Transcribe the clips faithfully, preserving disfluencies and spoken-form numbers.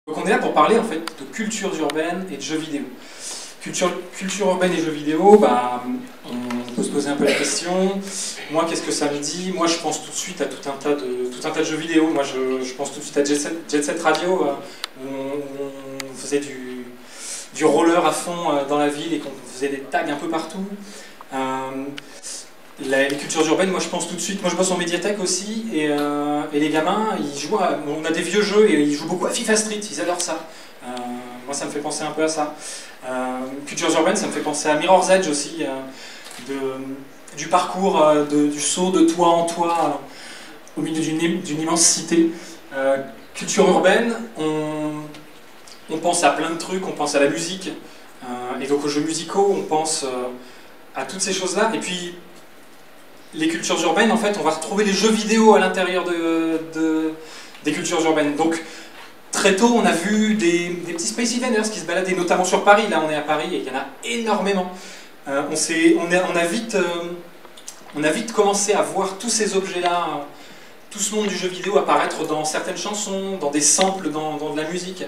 Donc on est là pour parler en fait de cultures urbaines et de jeux vidéo. Culture, culture urbaine et jeux vidéo, bah, on peut se poser un peu la question. Moi, qu'est-ce que ça me dit? Moi, je pense tout de suite à tout un tas de, tout un tas de jeux vidéo. Moi, je, je pense tout de suite à Jet Set, Jet Set Radio, euh, où on, on faisait du, du roller à fond euh, dans la ville et qu'on faisait des tags un peu partout. Euh, La, les cultures urbaines, moi je pense tout de suite, moi je bosse en médiathèque aussi, et, euh, et les gamins, ils jouent à, on a des vieux jeux et ils jouent beaucoup à FIFA Street, ils adorent ça. Euh, moi ça me fait penser un peu à ça. Euh, cultures urbaines, ça me fait penser à Mirror's Edge aussi, euh, de, du parcours, euh, de, du saut de toit en toit euh, au milieu d'une d'une immense cité. Euh, culture urbaine, on, on pense à plein de trucs, on pense à la musique, euh, et donc aux jeux musicaux, on pense euh, à toutes ces choses-là, et puis les cultures urbaines, en fait, on va retrouver les jeux vidéo à l'intérieur de, de, des cultures urbaines. Donc, très tôt, on a vu des, des petits Space Invaders qui se baladaient, notamment sur Paris. Là, on est à Paris et il y en a énormément. Euh, on, on, a, on, a vite, euh, on a vite commencé à voir tous ces objets-là, euh, tout ce monde du jeu vidéo apparaître dans certaines chansons, dans des samples, dans, dans de la musique.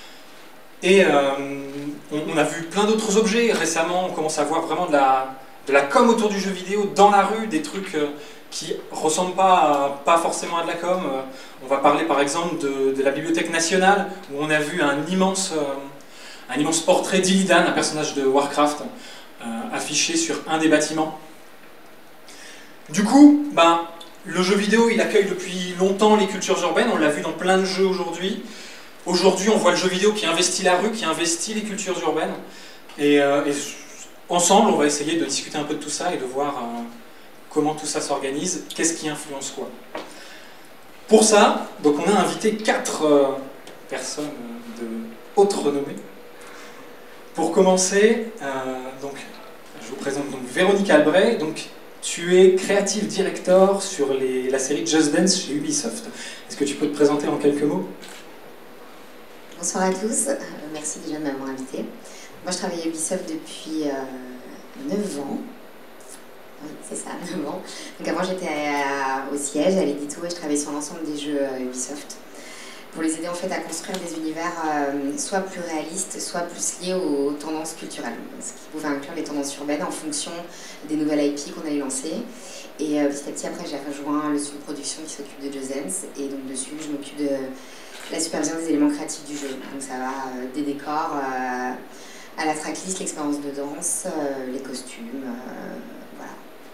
Et euh, on, on a vu plein d'autres objets. Récemment, on commence à voir vraiment de la... de la com autour du jeu vidéo, dans la rue, des trucs euh, qui ressemblent pas, à, pas forcément à de la com. Euh, on va parler par exemple de, de la Bibliothèque nationale, où on a vu un immense, euh, un immense portrait d'Illidan, un personnage de Warcraft, euh, affiché sur un des bâtiments. Du coup, ben, le jeu vidéo, il accueille depuis longtemps les cultures urbaines, on l'a vu dans plein de jeux aujourd'hui. Aujourd'hui, on voit le jeu vidéo qui investit la rue, qui investit les cultures urbaines. Et, euh, et ensemble, on va essayer de discuter un peu de tout ça et de voir euh, comment tout ça s'organise, qu'est-ce qui influence quoi. Pour ça, donc on a invité quatre euh, personnes de haute renommée. Pour commencer, euh, donc, je vous présente donc Véronique Albret. Donc, tu es Creative Director sur les, la série Just Dance chez Ubisoft. Est-ce que tu peux te présenter en quelques mots? Bonsoir à tous, euh, merci déjà de m'avoir invité. Moi, je travaille à Ubisoft depuis euh, neuf ans. Oui, c'est ça, neuf ans. Donc avant, j'étais au siège, à l'édito, et je travaillais sur l'ensemble des jeux euh, Ubisoft. Pour les aider en fait à construire des univers euh, soit plus réalistes, soit plus liés aux tendances culturelles. Ce qui pouvait inclure les tendances urbaines en fonction des nouvelles I P qu'on allait lancer. Et euh, petit à petit, après, j'ai rejoint le studio de production qui s'occupe de Just Dance. Et donc dessus, je m'occupe de la supervision des éléments créatifs du jeu. Donc ça va euh, des décors... Euh, à la tracklist, l'expérience de danse, euh, les costumes, euh, voilà.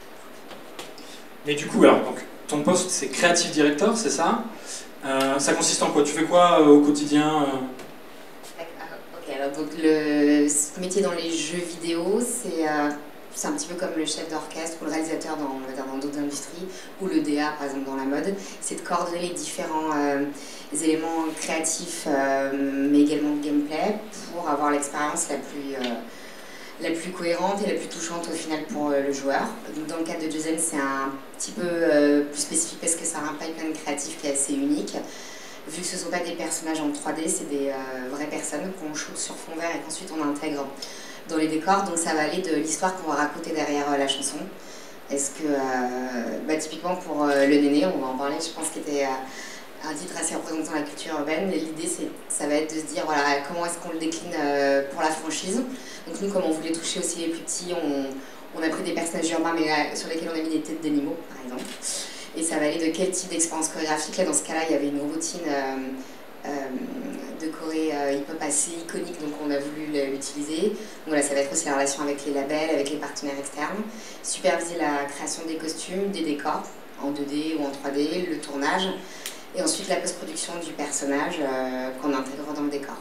Mais du coup, alors, donc, ton poste c'est Creative Director, c'est ça? euh, Ça consiste en quoi? Tu fais quoi euh, au quotidien? euh... Ok, alors donc le métier dans les jeux vidéo, c'est euh, un petit peu comme le chef d'orchestre ou le réalisateur dans d'autres industries, ou le D A par exemple dans la mode, c'est de coordonner les différents euh, les éléments créatifs, euh, mais également de gameplay, pour avoir l'expérience la plus euh, la plus cohérente et la plus touchante au final pour euh, le joueur. Donc, dans le cadre de Just Dance, c'est un petit peu euh, plus spécifique parce que ça a un pipeline créatif qui est assez unique. Vu que ce ne sont pas des personnages en trois D, c'est des euh, vraies personnes qu'on shoot sur fond vert et qu'ensuite on intègre dans les décors. Donc ça va aller de l'histoire qu'on va raconter derrière euh, la chanson. Est-ce que, euh, bah, typiquement pour euh, Le Néné, on va en parler, je pense qu'il était euh, un titre assez représentant la culture urbaine. L'idée, ça va être de se dire, voilà, comment est-ce qu'on le décline euh, pour la franchise. Donc nous, comme on voulait toucher aussi les plus petits, on, on a pris des personnages urbains, mais euh, sur lesquels on a mis des têtes d'animaux, par exemple. Et ça va aller de quel type d'expérience chorégraphique. Là, dans ce cas-là, il y avait une routine euh, euh, de choré euh, hip-hop assez iconique, donc on a voulu l'utiliser. Donc voilà, ça va être aussi la relation avec les labels, avec les partenaires externes. Superviser la création des costumes, des décors, en deux D ou en trois D, le tournage, et ensuite la post-production du personnage euh, qu'on intègre dans le décor.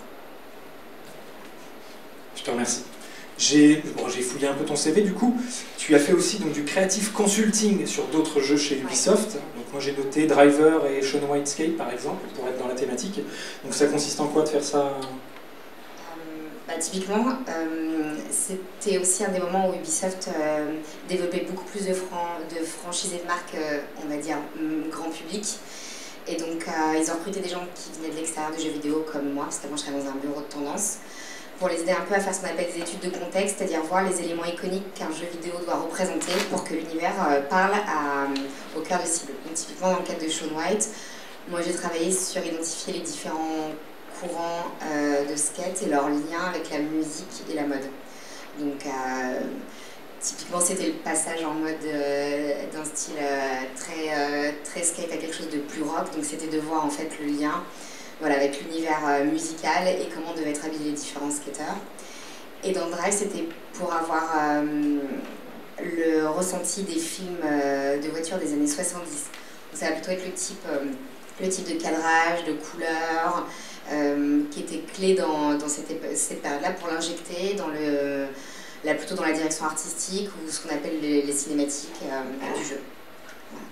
Je te remercie. J'ai bon, j'ai fouillé un peu ton C V du coup. Tu as fait aussi donc, du creative consulting sur d'autres jeux chez Ubisoft. Donc moi j'ai noté Driver et Shaun White Escape par exemple pour être dans la thématique. Donc ça consiste en quoi de faire ça? euh, bah, Typiquement, euh, c'était aussi un des moments où Ubisoft euh, développait beaucoup plus de, fran de franchises et de marques, euh, on va dire, grand public. Et donc euh, ils ont recruté des gens qui venaient de l'extérieur du jeu vidéo comme moi, parce que moi je travaillais dans un bureau de tendance, pour les aider un peu à faire ce qu'on appelle des études de contexte, c'est-à-dire voir les éléments iconiques qu'un jeu vidéo doit représenter pour que l'univers euh, parle à, au cœur de cible. Donc typiquement dans le cadre de Shaun White, moi j'ai travaillé sur identifier les différents courants euh, de skate et leur lien avec la musique et la mode. Donc, euh, typiquement, c'était le passage en mode euh, d'un style euh, très, euh, très skate à quelque chose de plus rock. Donc, c'était de voir en fait le lien voilà, avec l'univers euh, musical et comment devaient être habillés les différents skateurs. Et dans Drive, c'était pour avoir euh, le ressenti des films euh, de voitures des années soixante-dix. Donc, ça va plutôt être le type, euh, le type de cadrage, de couleur, euh, qui était clé dans, dans cette, cette période-là pour l'injecter dans le... Là, plutôt dans la direction artistique ou ce qu'on appelle les, les cinématiques euh, du jeu. Voilà.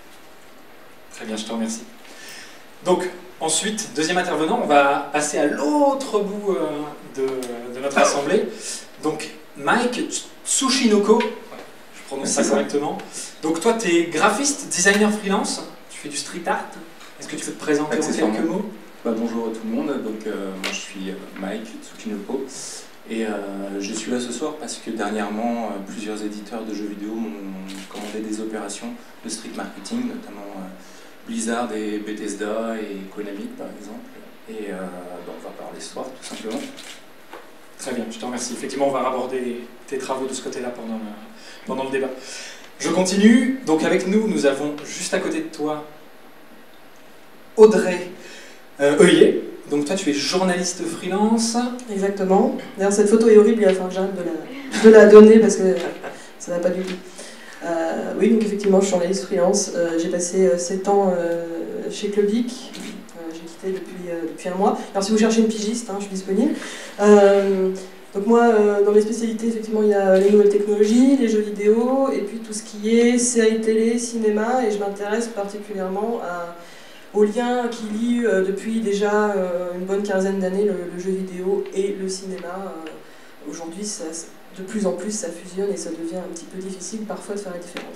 Très bien, je te remercie. Donc, ensuite, deuxième intervenant, on va passer à l'autre bout euh, de, de notre assemblée. Donc, Mike Tsushinoko, je prononce ça correctement. Donc, toi, tu es graphiste, designer freelance, tu fais du street art. Est-ce que tu peux te présenter en quelques mots? Bah, bonjour à tout le monde, donc euh, moi je suis Mike Tsushinoko. Et euh, je suis là ce soir parce que dernièrement, euh, plusieurs éditeurs de jeux vidéo m'ont commandé des opérations de street marketing, notamment euh, Blizzard et Bethesda et Konami par exemple. Et euh, bah, on va parler ce soir tout simplement. Très bien, je te remercie. Effectivement, on va aborder tes travaux de ce côté-là pendant le, pendant le débat. Je continue. Donc avec nous, nous avons juste à côté de toi Audrey euh, Heuillet. Donc toi, tu es journaliste freelance. Exactement. D'ailleurs, cette photo est horrible, il va falloir que j'arrête de la, de la donner parce que ça ne va pas du tout. Euh, oui, donc effectivement, je suis journaliste freelance. Euh, j'ai passé sept ans euh, chez Clubic. Euh, j'ai quitté depuis, euh, depuis un mois. Alors si vous cherchez une pigiste, hein, je suis disponible. Euh, donc moi, euh, dans mes spécialités, effectivement, il y a les nouvelles technologies, les jeux vidéo, et puis tout ce qui est séries télé, cinéma, et je m'intéresse particulièrement à... au lien qui lie euh, depuis déjà euh, une bonne quinzaine d'années le, le jeu vidéo et le cinéma. Euh, Aujourd'hui, de plus en plus, ça fusionne et ça devient un petit peu difficile parfois de faire la différence.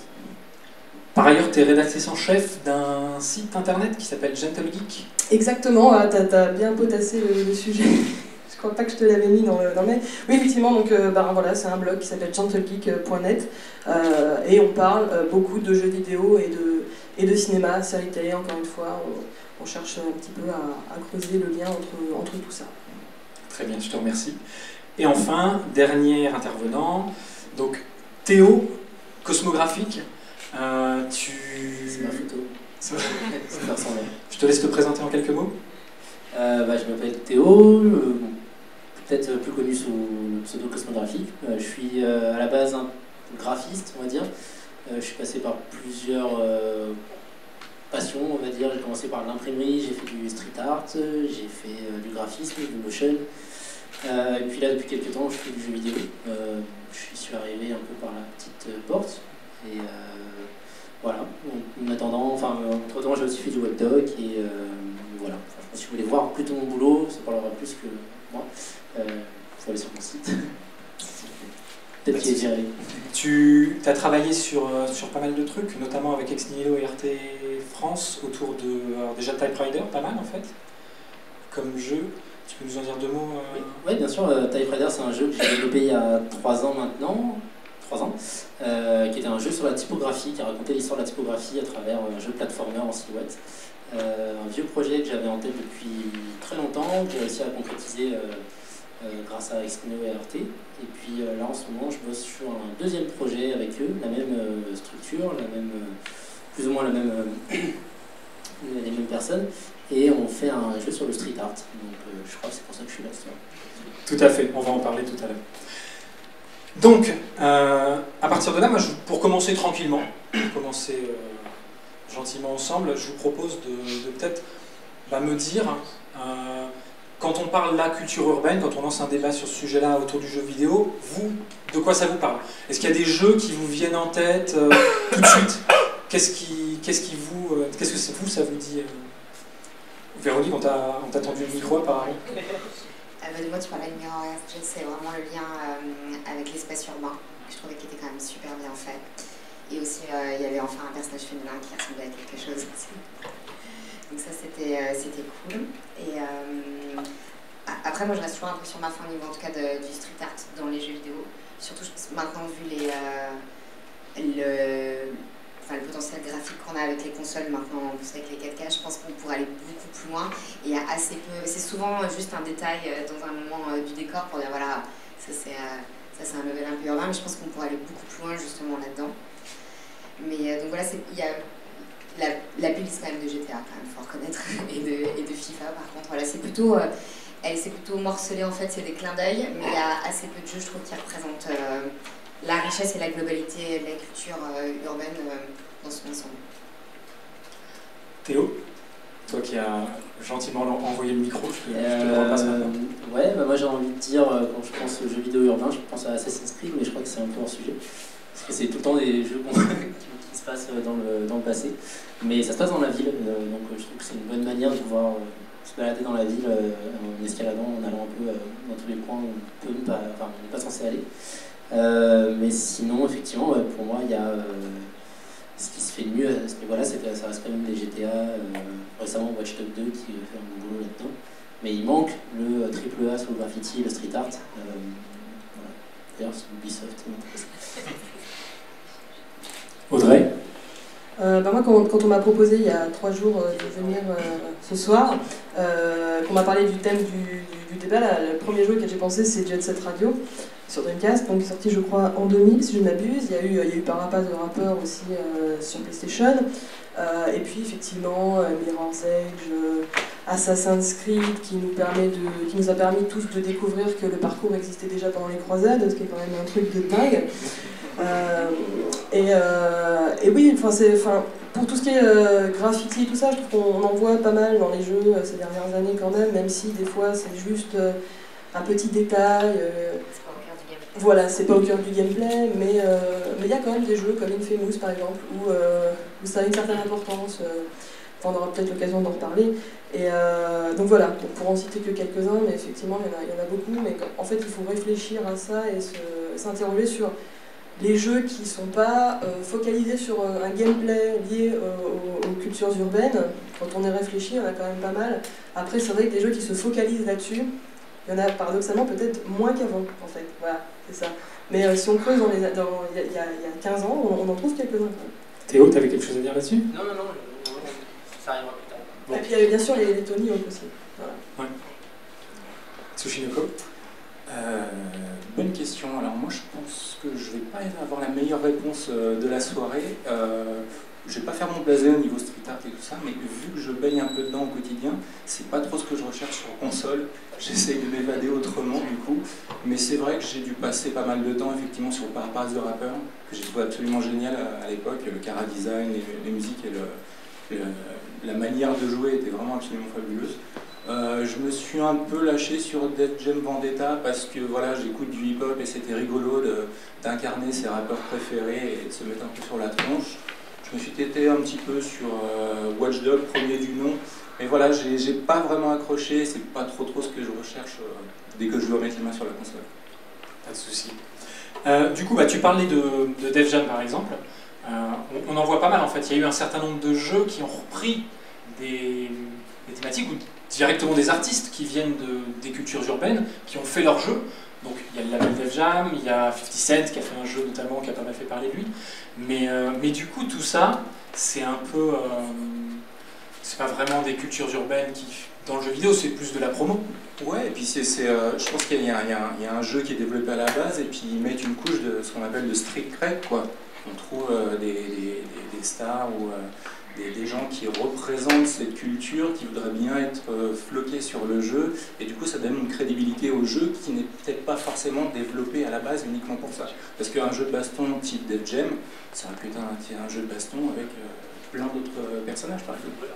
Par ailleurs, tu es rédactrice en chef d'un site internet qui s'appelle Gentle Geek. Exactement, ah, tu as bien potassé le, le sujet. Je crois pas que je te l'avais mis dans le, dans le mail. Oui, effectivement, donc, euh, bah, voilà, c'est un blog qui s'appelle gentle geek point net euh, et on parle euh, beaucoup de jeux vidéo et de, et de cinéma, séries télé, encore une fois. On, on cherche un petit peu à, à creuser le lien entre, entre tout ça. Très bien, je te remercie. Et enfin, dernier intervenant, donc Théo, cosmographique. Euh, tu... C'est ma photo. Ça ressemble. Je te laisse te présenter en quelques mots. Euh, bah, je m'appelle Théo, euh, peut-être plus connu sous le pseudo cosmographique. Euh, je suis euh, à la base un graphiste, on va dire. Euh, je suis passé par plusieurs euh, passions, on va dire. J'ai commencé par l'imprimerie, j'ai fait du street art, j'ai fait euh, du graphisme, du motion. Euh, et puis là, depuis quelques temps, je fais du jeu vidéo. Euh, je suis arrivé un peu par la petite porte. Et euh, voilà, en, en attendant, enfin, entre temps, j'ai aussi fait du webdoc et euh, voilà. Enfin, si vous voulez voir plutôt mon boulot, ça parlera plus que moi. Il euh, faut aller sur mon site. Peut-être qu'il est géré. Tu as travaillé sur, sur pas mal de trucs, notamment avec Ex Nihilo et R T France, autour de. Alors déjà Type Rider, pas mal en fait, comme jeu. Tu peux nous en dire deux mots euh... Oui, ouais, bien sûr. Euh, Type Rider, c'est un jeu que j'ai développé il y a trois ans maintenant. trois ans, euh, qui était un jeu sur la typographie, qui racontait l'histoire de la typographie à travers un jeu platformer en silhouette. Euh, un vieux projet que j'avais en tête depuis très longtemps, que j'ai réussi à concrétiser euh, euh, grâce à Ex Nihilo et R T. Et puis euh, là, en ce moment, je bosse sur un deuxième projet avec eux, la même euh, structure, la même, euh, plus ou moins la même, euh, les mêmes personnes. Et on fait un jeu sur le street art. Donc euh, je crois que c'est pour ça que je suis là. Tout à fait, on va en parler tout à l'heure. Donc, euh, à partir de là, moi, je, pour commencer tranquillement, pour commencer euh, gentiment ensemble, je vous propose de, de peut-être bah, me dire, euh, quand on parle de la culture urbaine, quand on lance un débat sur ce sujet-là autour du jeu vidéo, vous, de quoi ça vous parle? Est-ce qu'il y a des jeux qui vous viennent en tête euh, tout de suite? Qu'est-ce qui, qu'est-ce qui vous, euh, qu'est-ce que c'est vous, ça vous dit euh... Véronique, on t'a tendu le micro apparemment. Euh, bah, moi, tu parlais de Mirror R P G, c'est vraiment le lien euh, avec l'espace urbain, que je trouvais qui était quand même super bien fait. Et aussi, euh, il y avait enfin un personnage féminin qui ressemblait à quelque chose. Donc ça, c'était euh, c'était cool. Et euh, après, moi, je reste toujours un peu sur ma fin au niveau, en tout cas, de, du street art dans les jeux vidéo. Surtout, je pense, maintenant, vu les, euh, le, enfin, le potentiel graphique qu'on a avec les consoles maintenant, en plus avec les quatre K, je pense qu'on pourrait aller beaucoup plus loin. Et il y a assez peu, c'est souvent juste un détail dans un moment du décor pour dire voilà, ça c'est ça c'est un level un peu urbain, mais je pense qu'on pourrait aller beaucoup plus loin justement là-dedans. Mais donc voilà, il y a la, la playlist quand même de G T A, quand même, faut reconnaître, et de, et de FIFA par contre. Voilà, c'est plutôt, euh, elle c'est plutôt morcelé en fait, c'est des clins d'œil, mais il y a assez peu de jeux, je trouve, qui représentent euh, la richesse et la globalité de la culture euh, urbaine euh, dans son ensemble. Théo, toi qui as gentiment envoyé le micro, je te, euh, je te le repasse maintenant. Ouais, bah moi j'ai envie de dire, quand je pense aux jeux vidéo urbains, je pense à Assassin's Creed, mais je crois que c'est un peu hors sujet. Parce que c'est tout le temps des jeux qui, qui se passent dans le, dans le passé. Mais ça se passe dans la ville, euh, donc je trouve que c'est une bonne manière de pouvoir euh, se balader dans la ville euh, en escaladant, en allant un peu euh, dans tous les coins où on peut ne pas, enfin, on n'est pas censé aller. Euh, mais sinon, effectivement, ouais, pour moi, il y a euh, ce qui se fait de mieux à ce niveau-là, c'est que ça reste quand même des G T A, euh, récemment Watch Dogs deux qui fait un bon boulot là-dedans. Mais il manque le triple A sur le graffiti et le street art. Euh, voilà. D'ailleurs, c'est Ubisoft. Audrey? Euh, bah moi, quand, quand on m'a proposé il y a trois jours euh, de venir euh, ce soir, euh, qu'on m'a parlé du thème du, du, du débat, là, le premier jeu auquel j'ai pensé, c'est Jet Set Radio sur Dreamcast, donc sorti je crois en deux mille si je ne m'abuse. Il y a eu, il y a eu Parapaz de rappeur aussi euh, sur PlayStation, euh, et puis effectivement euh, Mirror's Edge, euh, Assassin's Creed qui nous, permet de, qui nous a permis tous de découvrir que le parcours existait déjà pendant les croisades, ce qui est quand même un truc de dingue. Euh, et, euh, et oui, enfin, enfin, pour tout ce qui est euh, graffiti et tout ça, je trouve qu'on en voit pas mal dans les jeux euh, ces dernières années quand même, même si des fois c'est juste euh, un petit détail. Euh, voilà, c'est pas au cœur du gameplay, mais euh, mais il y a quand même des jeux comme Infamous par exemple, où, euh, où ça a une certaine importance. Euh, enfin, on aura peut-être l'occasion d'en reparler. Et euh, donc voilà, donc pour en citer que quelques-uns, mais effectivement il y en a, il y en a beaucoup. Mais en fait, il faut réfléchir à ça et s'interroger sur les jeux qui ne sont pas euh, focalisés sur euh, un gameplay lié euh, aux, aux cultures urbaines. Quand on y réfléchit, il y en a quand même pas mal. Après, c'est vrai que des jeux qui se focalisent là-dessus, il y en a paradoxalement peut-être moins qu'avant, en fait. Voilà, c'est ça. Mais euh, si on creuse dans les, dans, il, y a, il y a quinze ans, on, on en trouve quelques-uns. Théo, tu avais quelque chose à dire là-dessus? Non, non, non, ça arrivera plus tard. Bon. Et puis il y avait bien sûr les, les Tony Hawk aussi. Voilà. Ouais. Tsushinoko? Euh, bonne question. Alors moi je pense que je vais pas avoir la meilleure réponse euh, de la soirée. Euh, je vais pas faire mon blasé au niveau street art et tout ça, mais vu que je baigne un peu dedans au quotidien, c'est pas trop ce que je recherche sur console. J'essaye de m'évader autrement du coup, mais c'est vrai que j'ai dû passer pas mal de temps effectivement sur Parapaz de rappeur, que j'ai trouvé absolument génial à, à l'époque. Le chara design, les, les musiques et le, le, la manière de jouer était vraiment absolument fabuleuse. Euh, je me suis un peu lâché sur Def Jam Vendetta parce que voilà, j'écoute du hip-hop et c'était rigolo d'incarner ses rappeurs préférés et de se mettre un peu sur la tronche. Je me suis tété un petit peu sur euh, Watch Dogs, premier du nom, mais voilà, j'ai pas vraiment accroché, c'est pas trop trop ce que je recherche euh, dès que je dois mettre les mains sur la console. Pas de souci. Euh, du coup, bah, tu parlais de, de Def Jam par exemple. Euh, on, on en voit pas mal en fait. Il y a eu un certain nombre de jeux qui ont repris des, des thématiques ou directement des artistes qui viennent de, des cultures urbaines, qui ont fait leur jeu. Donc il y a le label Def Jam, il y a cinquante Cent qui a fait un jeu notamment qui a pas mal fait parler de lui. Mais, euh, mais du coup tout ça, c'est un peu... Euh, c'est pas vraiment des cultures urbaines qui... Dans le jeu vidéo, c'est plus de la promo. Ouais, et puis c'est, euh, je pense qu'il y, y, y a un jeu qui est développé à la base et puis ils mettent une couche de ce qu'on appelle de street cred, quoi. On trouve euh, des, des, des stars ou... Euh, Des, des gens qui représentent cette culture, qui voudraient bien être euh, floqués sur le jeu, et du coup ça donne une crédibilité au jeu qui n'est peut-être pas forcément développé à la base uniquement pour ça. Parce qu'un jeu de baston type Def Jam, ça aurait pu être un, un jeu de baston avec euh, plein d'autres euh, personnages par exemple.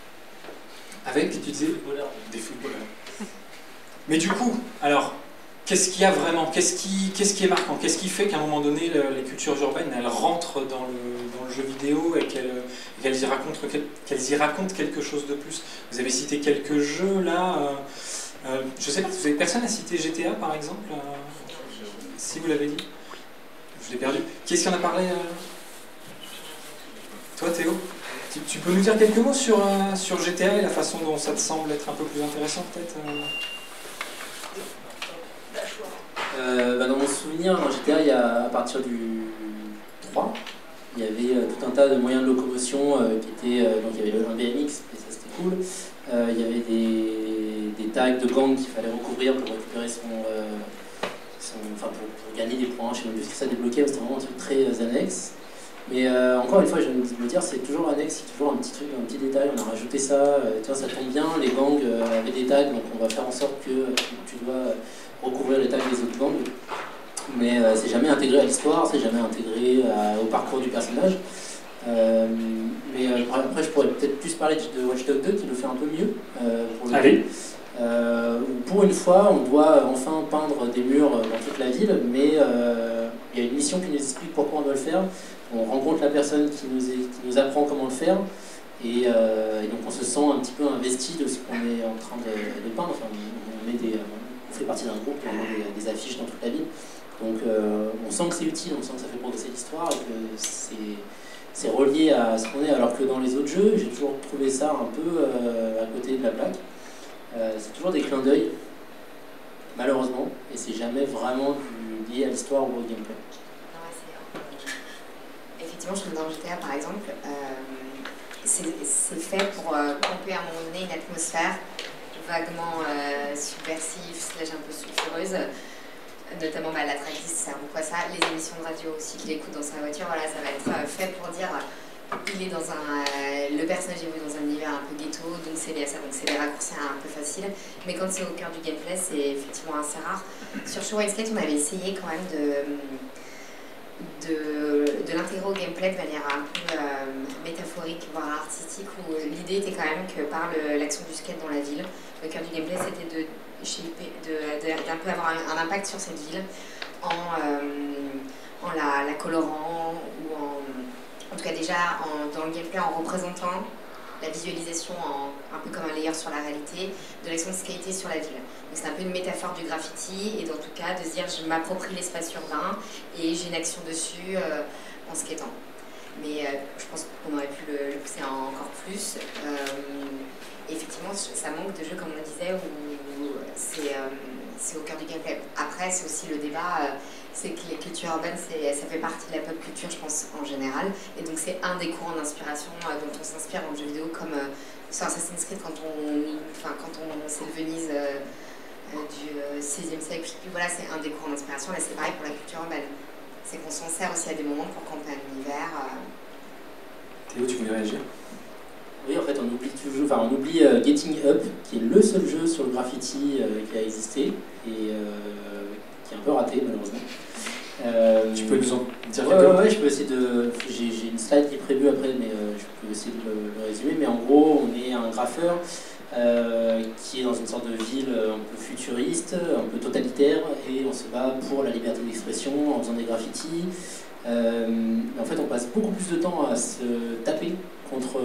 Avec, tu disais, des footballeurs. Mais du coup, alors, qu'est-ce qu'il y a vraiment? Qu'est-ce qui, qu'est-ce qui est marquant? Qu'est-ce qui fait qu'à un moment donné, le, les cultures urbaines, elles rentrent dans le, dans le jeu vidéo et qu'elles, qu'elles, y racontent, qu'elles y racontent quelque chose de plus? Vous avez cité quelques jeux là. Euh, euh, je sais pas, vous avez personne à citer G T A par exemple euh, si vous l'avez dit? Je l'ai perdu. Qui est-ce qui en a parlé euh Toi Théo? tu, tu peux nous dire quelques mots sur, euh, sur G T A et la façon dont ça te semble être un peu plus intéressant peut-être euh Euh, bah dans mon souvenir, dans G T A, il y a à partir du trois, il y avait euh, tout un tas de moyens de locomotion euh, qui étaient, euh, donc il y avait un B M X, et ça c'était cool, euh, il y avait des, des tags de gang qu'il fallait recouvrir pour récupérer son, euh, son enfin pour, pour gagner des points, je sais même plus ce que ça débloquait, c'était vraiment un truc très euh, annexe. Mais euh, encore une fois, je viens de me dire, c'est toujours annexe, c'est toujours un petit truc, un petit détail, on a rajouté ça, euh, tiens, ça tombe bien, les gangs euh, avaient des tags, donc on va faire en sorte que euh, tu, tu dois recouvrir les tags des autres gangs. Mais euh, c'est jamais intégré à l'histoire, c'est jamais intégré à, au parcours du personnage. Euh, mais euh, après, je pourrais peut-être plus parler de Watch Dogs deux qui le fait un peu mieux. Euh, pour le Allez. Euh, pour une fois, on doit enfin peindre des murs dans toute la ville, mais euh, il y a une mission qui nous explique pourquoi on doit le faire. On rencontre la personne qui nous, est, qui nous apprend comment le faire, et, euh, et donc on se sent un petit peu investi de ce qu'on est en train de, de peindre. Enfin, on, met des, on fait partie d'un groupe, on met des, des affiches dans toute la ville. Donc euh, on sent que c'est utile, on sent que ça fait progresser l'histoire et que c'est relié à ce qu'on est, alors que dans les autres jeux, j'ai toujours trouvé ça un peu euh, à côté de la plaque. Euh, c'est toujours des clins d'œil, malheureusement, et c'est jamais vraiment du, lié à l'histoire ou au gameplay. Effectivement, je trouve dans G T A par exemple, euh, c'est fait pour euh, pomper à un moment donné une atmosphère vaguement euh, subversive, slash un peu sulfureuse. Notamment bah, la tracklist sert beaucoup à ça, les émissions de radio aussi qu'il écoute dans sa voiture, voilà, ça va être euh, fait pour dire il est dans un, euh, le personnage évolue dans un univers un peu ghetto, donc c'est lié à ça, donc c'est des raccourcis un peu faciles, mais quand c'est au cœur du gameplay, c'est effectivement assez rare. Sur Show Skate, on avait essayé quand même de, de, de l'intégrer au gameplay de manière un peu euh, métaphorique, voire artistique, où l'idée était quand même que par l'action du skate dans la ville, le cœur du gameplay c'était de d'un peu avoir un, un impact sur cette ville en, euh, en la, la colorant ou en, en tout cas déjà en, dans le gameplay en représentant la visualisation en, un peu comme un layer sur la réalité de l'action de skater sur la ville. Donc c'est un peu une métaphore du graffiti et en tout cas de se dire je m'approprie l'espace urbain et j'ai une action dessus euh, en skatant. Mais euh, je pense qu'on aurait pu le, le pousser encore plus. Euh, effectivement, ça manque de jeux, comme on le disait, où c'est euh, au cœur du gameplay. Après, c'est aussi le débat, euh, c'est que les cultures urbaines, ça fait partie de la pop culture, je pense, en général. Et donc, c'est un des courants d'inspiration euh, dont on s'inspire dans le jeu vidéo, comme euh, sur Assassin's Creed, quand on, enfin, quand on c'est le Venise euh, euh, du euh, seizième siècle. Voilà, c'est un des courants d'inspiration. Là, c'est pareil pour la culture urbaine. C'est qu'on s'en sert aussi à des moments pour camper un univers. Euh... Théo, tu voulais réagir? Oui, en fait, on oublie toujours, enfin, on oublie euh, Getting Up, qui est le seul jeu sur le graffiti euh, qui a existé et euh, qui est un peu raté, malheureusement. Euh, tu peux nous en dire ouais, quelque chose? Ouais, je peux essayer de. J'ai une slide qui est prévue après, mais euh, je peux essayer de le, le résumer. Mais en gros, on est un graffeur euh, qui est dans une sorte de ville un peu futuriste, un peu totalitaire, et on se bat pour la liberté d'expression en faisant des graffitis. Euh, en fait, on passe beaucoup plus de temps à se taper contre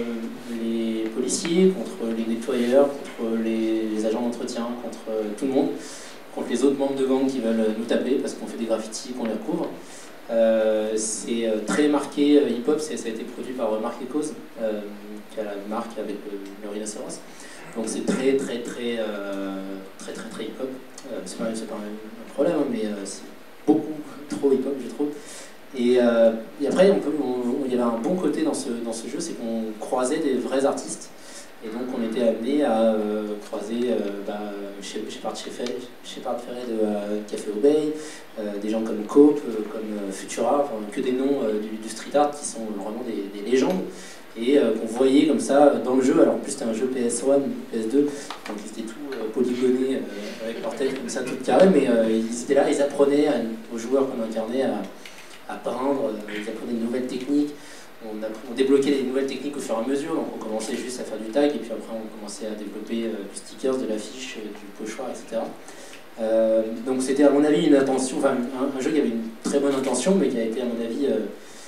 les policiers, contre les nettoyeurs, contre les agents d'entretien, contre tout le monde, contre les autres membres de gang qui veulent nous taper parce qu'on fait des graffitis, qu'on les recouvre. Euh, c'est très marqué euh, hip-hop, ça a été produit par Marc Echoes, euh, qui a la marque avec le, le rhinocéros. Donc c'est très très très euh, très très très hip-hop. Euh, c'est pas, pas un problème, hein, mais euh, c'est beaucoup trop hip-hop, je trouve. Et, euh, et après, on peut, on, il y avait un bon côté dans ce, dans ce jeu, c'est qu'on croisait des vrais artistes. Et donc on était amené à euh, croiser euh, bah, Shepard Fairey de euh, Café Obey, euh, des gens comme Cope, euh, comme euh, Futura, enfin, que des noms euh, du, du street art qui sont vraiment des, des légendes. Et euh, qu'on voyait comme ça dans le jeu. Alors en plus c'était un jeu P S un, P S deux, donc ils étaient tout euh, polygonés euh, avec leur tête comme ça toute carrée, mais euh, ils étaient là, ils apprenaient à, aux joueurs qu'on incarnait à à peindre, ils apprenaient de nouvelles techniques, on, on débloquait des nouvelles techniques au fur et à mesure, donc on commençait juste à faire du tag, et puis après on commençait à développer euh, du stickers, de l'affiche, euh, du pochoir, et cetera. Euh, donc c'était à mon avis une intention, enfin un, un jeu qui avait une très bonne intention, mais qui a été à mon avis euh,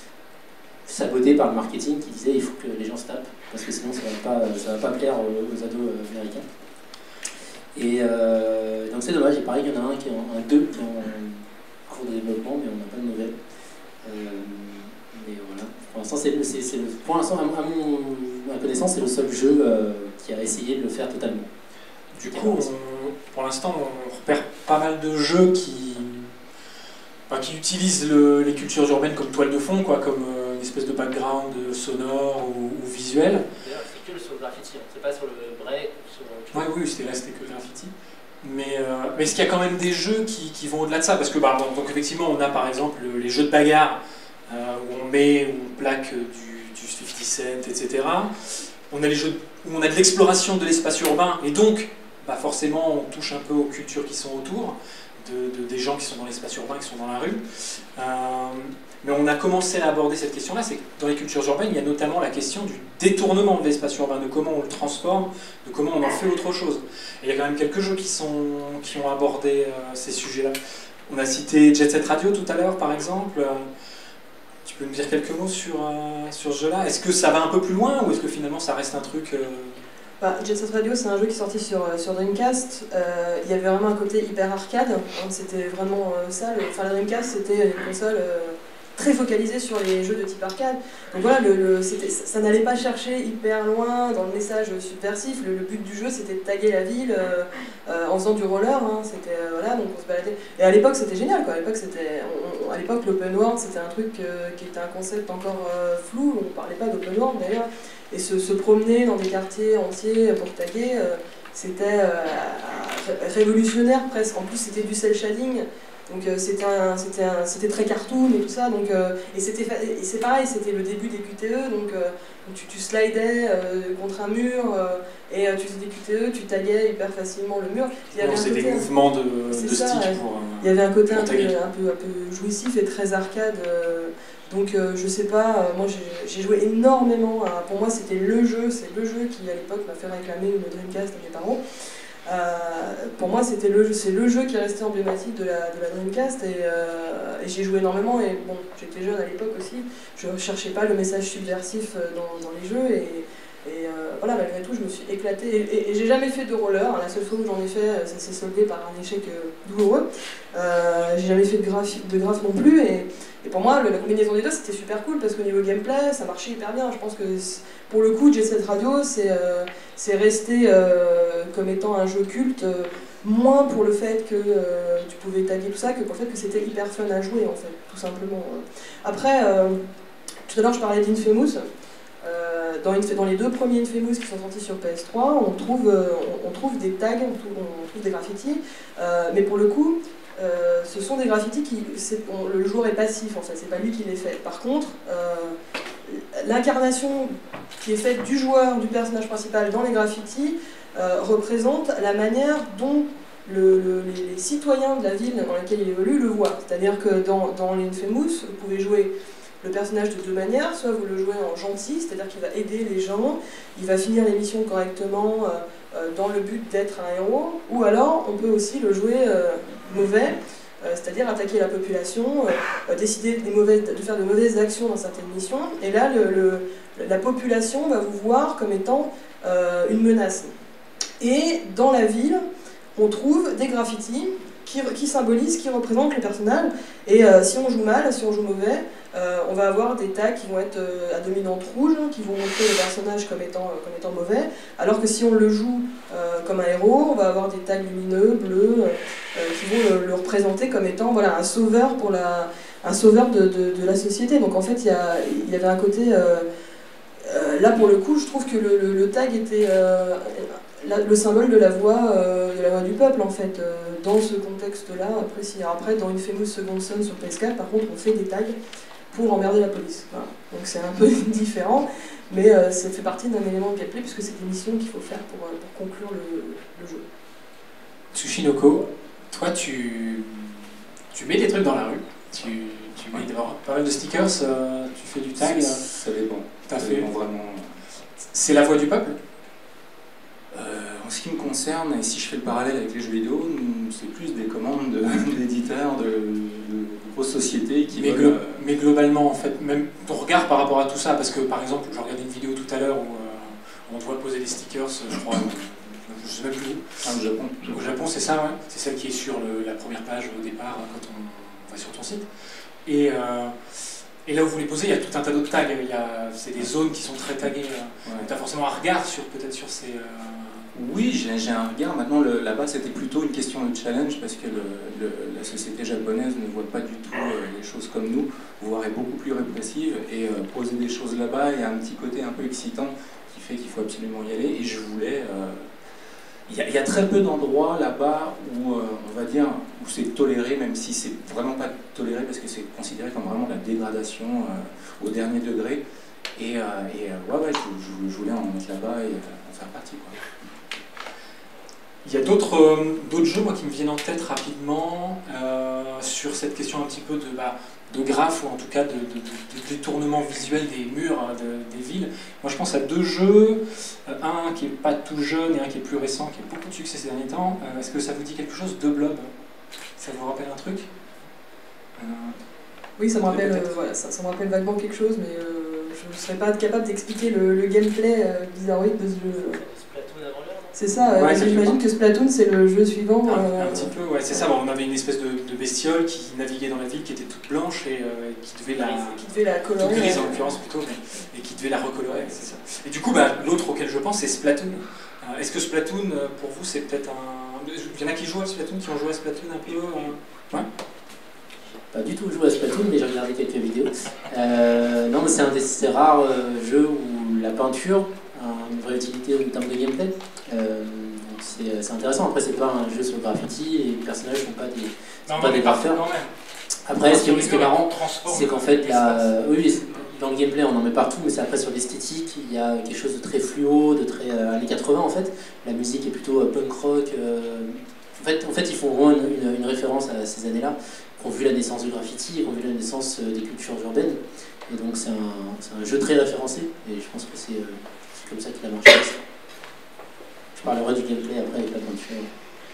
saboté par le marketing qui disait il faut que les gens se tapent, parce que sinon ça ne va, va pas plaire aux, aux ados euh, américains. Et euh, donc c'est dommage, et pareil il y en a un qui est en, un deux qui est en cours de développement, mais on n'a pas de nouvelles. Euh, mais voilà. Pour l'instant, c'est pour l'instant, à, à mon à ma connaissance, c'est le seul jeu euh, qui a essayé de le faire totalement. Du coup, on, pour l'instant, on repère pas mal de jeux qui, enfin, qui utilisent le, les cultures urbaines comme toile de fond, quoi, comme euh, une espèce de background sonore ou, ou visuel. D'ailleurs, c'est que sur le graffiti, hein. C'est pas sur le break. Sur... Ouais, oui, c'était là, c'était que le graffiti. Mais, euh, mais est-ce qu'il y a quand même des jeux qui, qui vont au-delà de ça? Parce que, bah, donc, donc effectivement, on a par exemple les jeux de bagarre euh, où on met, où on plaque du, du cinquante cent, et cetera. On a les jeux où on a de l'exploration de l'espace urbain, et donc, bah, forcément, on touche un peu aux cultures qui sont autour, de, de, des gens qui sont dans l'espace urbain, qui sont dans la rue. Euh, mais on a commencé à aborder cette question-là, c'est que dans les cultures urbaines, il y a notamment la question du détournement de l'espace urbain, de comment on le transforme, de comment on en fait autre chose. Et il y a quand même quelques jeux qui, sont, qui ont abordé euh, ces sujets-là. On a cité Jet Set Radio tout à l'heure, par exemple. Euh, tu peux nous dire quelques mots sur, euh, sur ce jeu-là? Est-ce que ça va un peu plus loin, ou est-ce que finalement ça reste un truc... Euh... Bah, Jet Set Radio, c'est un jeu qui est sorti sur, sur Dreamcast. Euh, il y avait vraiment un côté hyper arcade. Hein, c'était vraiment euh, ça. Le, enfin, la Dreamcast, c'était une console euh, très focalisée sur les jeux de type arcade. Donc voilà, le, le, c'était, ça n'allait pas chercher hyper loin dans le message subversif. Le, le but du jeu, c'était de taguer la ville euh, euh, en faisant du roller. Hein, c'était, euh, voilà, donc on se baladait. Et à l'époque, c'était génial, quoi. À l'époque, c'était, on, on, à l'époque, l'open world, c'était un truc euh, qui était un concept encore euh, flou. On ne parlait pas d'open world, d'ailleurs. Et se, se promener dans des quartiers entiers pour taguer, euh, c'était euh, révolutionnaire presque. En plus, c'était du cel shading, donc euh, c'était, un, c'était, un, c'était très cartoon et tout ça. Donc, euh, et, c'était, et c'est pareil, c'était le début des Q T E, donc, euh, donc tu, tu slidais euh, contre un mur euh, et euh, tu faisais des Q T E, tu taguais hyper facilement le mur. Il y avait non, c'est côté, des mouvements de, de ça, stick ouais. pour. Euh, Il y avait un côté un peu, un, peu, un peu jouissif et très arcade. Euh, Donc euh, je sais pas, euh, moi j'ai, j'ai joué énormément, à, pour moi c'était le jeu, c'est le jeu qui à l'époque m'a fait réclamer une Dreamcast à mes parents. Euh, pour moi c'était le jeu, c'est le jeu qui est resté emblématique de la, de la Dreamcast et, euh, et j'ai joué énormément et bon, j'étais jeune à l'époque aussi, je ne cherchais pas le message subversif dans, dans les jeux et, et euh, voilà, malgré tout je me suis éclatée et, et, et j'ai jamais fait de roller, la seule fois où j'en ai fait ça s'est soldé par un échec douloureux, euh, j'ai jamais fait de graph, de graph non plus et Et pour moi, la combinaison des deux, c'était super cool parce qu'au niveau gameplay, ça marchait hyper bien. Je pense que pour le coup, Jet Set Radio, c'est, euh, c'est resté euh, comme étant un jeu culte, euh, moins pour le fait que euh, tu pouvais taguer tout ça, que pour le fait que c'était hyper fun à jouer, en fait, tout simplement. Après, euh, tout à l'heure, je parlais d'Infamous. Euh, dans, dans les deux premiers Infamous qui sont sortis sur P S trois, on trouve, euh, on, on trouve des tags, on trouve, on trouve des graffitis, euh, mais pour le coup, Euh, ce sont des graffitis qui, c'est, on, le joueur est passif en fait, c'est pas lui qui les fait. Par contre, euh, l'incarnation qui est faite du joueur, du personnage principal dans les graffitis, euh, représente la manière dont le, le, les, les citoyens de la ville dans laquelle il évolue le voient. C'est-à-dire que dans, dans les Infamous, vous pouvez jouer le personnage de deux manières, soit vous le jouez en gentil, c'est-à-dire qu'il va aider les gens, il va finir les missions correctement euh, euh, dans le but d'être un héros, ou alors on peut aussi le jouer euh, mauvais, euh, c'est-à-dire attaquer la population, euh, décider des mauvaises, de faire de mauvaises actions dans certaines missions, et là le, le, la population va vous voir comme étant euh, une menace. Et dans la ville, on trouve des graffitis qui, qui symbolisent, qui représentent le personnage, et euh, si on joue mal, si on joue mauvais, Euh, on va avoir des tags qui vont être euh, à dominante rouge, qui vont montrer le personnage comme étant, euh, comme étant mauvais, alors que si on le joue euh, comme un héros, on va avoir des tags lumineux, bleus, euh, qui vont le, le représenter comme étant voilà, un sauveur, pour la, un sauveur de, de, de la société. Donc en fait, il y, a, il y avait un côté... Euh, euh, là, pour le coup, je trouve que le, le, le tag était euh, la, le symbole de la voix, euh, de la voix du peuple, en fait, euh, dans ce contexte-là. Après, si, après, dans Infamous Second Son sur P S quatre, par contre, on fait des tags pour emmerder la police. Voilà. Donc c'est un peu différent, mais euh, ça fait partie d'un élément de gameplay puisque c'est des missions qu'il faut faire pour, euh, pour conclure le, le jeu. Tsushinoko, toi tu, tu mets des trucs dans la rue, tu, tu mets des, pas mal de stickers, euh, tu fais du tag. Ça, ça dépend. T'as ça fait dépend vraiment. C'est la voix du peuple? Euh, en ce qui me concerne, et si je fais le parallèle avec les jeux vidéo, c'est plus des commandes de, d'éditeurs, de, de grosses sociétés qui mais, veulent... glo mais globalement, en fait, même ton regard par rapport à tout ça, parce que par exemple, j'ai regardé une vidéo tout à l'heure où euh, on te voit poser des stickers, je crois, je sais même plus où. Ah, au Japon. Au Japon, c'est ça, ouais. C'est celle qui est sur le, la première page au départ quand on, on va sur ton site. Et, euh, et là où vous les posez, il y a tout un tas d'autres tags. Il y a, c'est des zones qui sont très taguées. Euh, ouais. Tu as forcément un regard sur peut-être sur ces... Euh, Oui, j'ai un regard. Maintenant, là-bas, c'était plutôt une question de challenge parce que le, le, la société japonaise ne voit pas du tout euh, les choses comme nous, voire est beaucoup plus répressive. Et euh, poser des choses là-bas, il y a un petit côté un peu excitant qui fait qu'il faut absolument y aller. Et je voulais... Euh, il, y a, il y a très peu d'endroits là-bas où, euh, on va dire, où c'est toléré, même si c'est vraiment pas toléré parce que c'est considéré comme vraiment la dégradation euh, au dernier degré. Et, euh, et euh, ouais, ouais, je, je, je voulais en mettre là-bas et euh, en faire partie, quoi. Il y a d'autres euh, jeux moi, qui me viennent en tête rapidement euh, sur cette question un petit peu de, bah, de graphes ou en tout cas de, de, de, de détournement visuel des murs de, des villes. Moi je pense à deux jeux, euh, un qui n'est pas tout jeune et un qui est plus récent, qui a beaucoup de succès ces derniers temps. Euh, Est-ce que ça vous dit quelque chose? Deux Blob, ça vous rappelle un truc? euh, Oui, ça me, rappelle, euh, voilà, ça, ça me rappelle vaguement quelque chose, mais euh, je ne serais pas capable d'expliquer le, le gameplay euh, bizarroïde de ce jeu. C'est ça, ouais, j'imagine que Splatoon c'est le jeu suivant. Un, euh... un petit peu, ouais, c'est ça. Bon, on avait une espèce de, de bestiole qui naviguait dans la ville, qui était toute blanche et euh, qui devait la. Qui devait la colorer. Toute grise en l'occurrence plutôt, mais, et qui devait la recolorer, c'est ça. Et du coup, bah, l'autre auquel je pense, c'est Splatoon. Euh, Est-ce que Splatoon, pour vous, c'est peut-être un. Il y en a qui jouent à Splatoon, qui ont joué à Splatoon un peu euh... Ouais. Pas du tout joué à Splatoon, mais j'ai regardé quelques vidéos. Euh, non, mais c'est un des ces rares euh, jeux où la peinture a une vraie utilité en termes de gameplay. Euh, c'est intéressant. Après, c'est pas un jeu sur le graffiti et les personnages sont pas des, sont non, pas des parfaits. Après, ce qui, ce qui est marrant, c'est qu'en fait, la, oui, dans le gameplay, on en met partout, mais c'est après sur l'esthétique, il y a quelque chose de très fluo, de très euh, années quatre-vingts en fait. La musique est plutôt euh, punk rock. Euh, en, fait, en fait, ils font vraiment une, une, une référence à ces années-là, qui ont vu la naissance du graffiti et qui ont vu la naissance euh, des cultures urbaines. Et donc, c'est un, un jeu très référencé, et je pense que c'est euh, comme ça qu'il a marché. Je parlerai du gameplay après avec la peinture.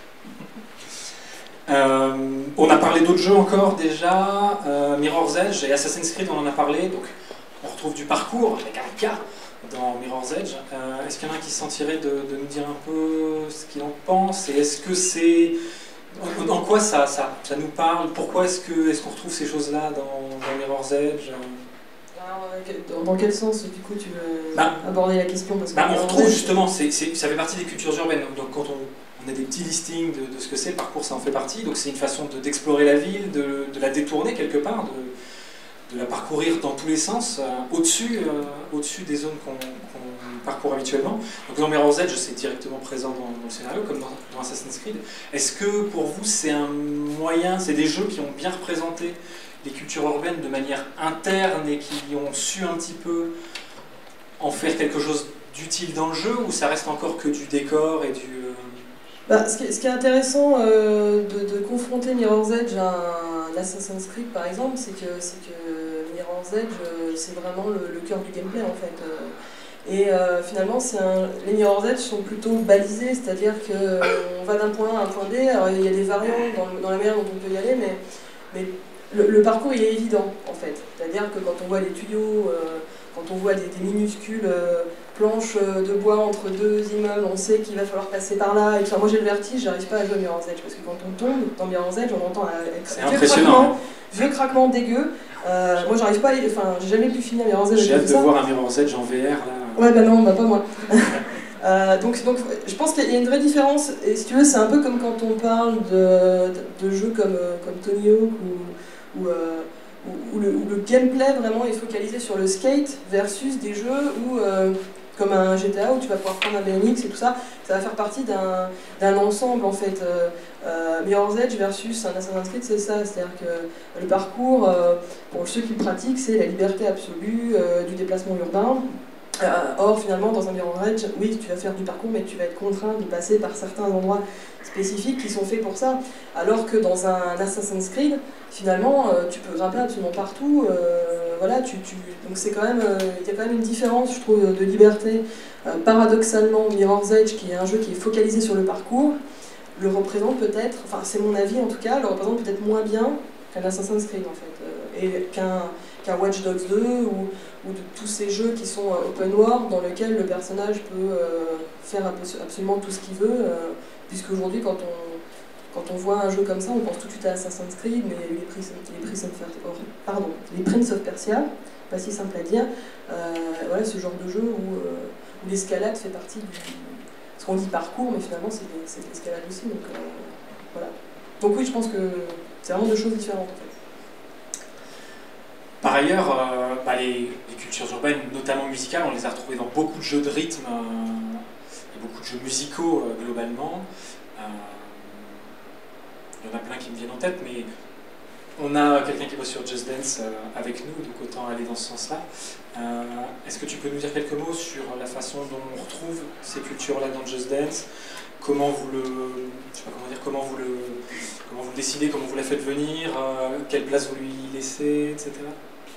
Euh, on a parlé d'autres jeux encore déjà, euh, Mirror's Edge et Assassin's Creed, on en a parlé, donc on retrouve du parcours avec un K dans Mirror's Edge. Euh, est-ce qu'il y en a un qui se sentirait de, de nous dire un peu ce qu'il en pense, et est-ce que c'est... En, en quoi ça, ça, ça nous parle? Pourquoi est-ce qu'on est qu'on retrouve ces choses-là dans, dans Mirror's Edge? Alors, dans quel sens, du coup, tu veux bah, aborder la question parce que bah, on retrouve justement, c'est, c'est, ça fait partie des cultures urbaines, donc quand on, on a des petits listings de, de ce que c'est, le parcours ça en fait partie, donc c'est une façon d'explorer la ville, de, de la détourner quelque part, de, de la parcourir dans tous les sens, euh, au-dessus euh, au-dessus des zones qu'on qu'on parcourt habituellement. Donc dans Mirror's Edge, c'est directement présent dans, dans le scénario, comme dans, dans Assassin's Creed. Est-ce que pour vous c'est un moyen, c'est des jeux qui ont bien représenté les cultures urbaines de manière interne et qui ont su un petit peu en faire quelque chose d'utile dans le jeu, ou ça reste encore que du décor et du... Euh... Bah, ce, qui est, ce qui est intéressant euh, de, de confronter Mirror's Edge à un Assassin's Creed par exemple, c'est que, que Mirror's Edge euh, c'est vraiment le, le cœur du gameplay en fait. Euh, et euh, finalement un, les Mirror's Edge sont plutôt balisés, c'est-à-dire qu'on euh, va d'un point A à un point B, alors il y a des variantes dans, dans la manière dont on peut y aller, mais, mais Le, le parcours il est évident en fait, c'est-à-dire que quand on voit les tuyaux, euh, quand on voit des, des minuscules euh, planches de bois entre deux immeubles, on sait qu'il va falloir passer par là. Et moi j'ai le vertige, j'arrive pas à jouer à Mirror's Edge parce que quand on tombe dans Mirror's Edge, on entend un vieux craquement, vieux craquement dégueu. Euh, moi j'arrive pas, à, enfin j'ai jamais pu finir Mirror's Edge. J'ai hâte de ça. voir un Mirror's Edge en V R là. Ouais bah non, bah pas moi. Euh, donc, donc je pense qu'il y a une vraie différence, et si tu veux c'est un peu comme quand on parle de, de, de jeux comme, comme Tony Hawk ou Où, euh, où, où, le, où le gameplay vraiment est focalisé sur le skate versus des jeux où, euh, comme un G T A où tu vas pouvoir prendre un B M X et tout ça, ça va faire partie d'un ensemble en fait. Euh, euh, Mirror's Edge versus un Assassin's Creed, c'est ça, c'est-à-dire que le parcours, euh, pour ceux qui le pratiquent, c'est la liberté absolue euh, du déplacement urbain. Euh, or, finalement, dans un Mirror's Edge, oui, tu vas faire du parcours, mais tu vas être contraint de passer par certains endroits spécifiques qui sont faits pour ça. Alors que dans un Assassin's Creed, finalement, euh, tu peux grimper absolument partout. Euh, voilà, tu, tu... Donc c'est quand même, il euh, y a quand même une différence, je trouve, de liberté. Euh, paradoxalement, Mirror's Edge, qui est un jeu qui est focalisé sur le parcours, le représente peut-être, enfin c'est mon avis en tout cas, le représente peut-être moins bien qu'un Assassin's Creed en fait, euh, et qu'un qu'un Watch Dogs deux ou, ou de tous ces jeux qui sont euh, open world dans lesquels le personnage peut euh, faire absolument tout ce qu'il veut, euh, puisque aujourd'hui quand on, quand on voit un jeu comme ça on pense tout de suite à Assassin's Creed, mais il y a eu les Prince, les Prince, of, pardon, les Prince of Persia, pas si simple à dire, euh, voilà ce genre de jeu où, euh, où l'escalade fait partie du, Parce qu'on dit parcours, mais finalement c'est de l'escalade aussi. Donc, euh, voilà. Donc oui, je pense que c'est vraiment deux choses différentes en fait. Par ailleurs, euh, bah, les, les cultures urbaines, notamment musicales, on les a retrouvées dans beaucoup de jeux de rythme, euh, et beaucoup de jeux musicaux euh, globalement. Euh, il y en a plein qui me viennent en tête, mais on a quelqu'un qui bosse sur Just Dance euh, avec nous, donc autant aller dans ce sens-là. Euh, Est-ce que tu peux nous dire quelques mots sur la façon dont on retrouve ces cultures-là dans Just Dance? Comment vous le, je sais pas comment dire, comment vous le, comment vous le décidez, comment vous la faites venir, euh, quelle place vous lui laissez, et cetera.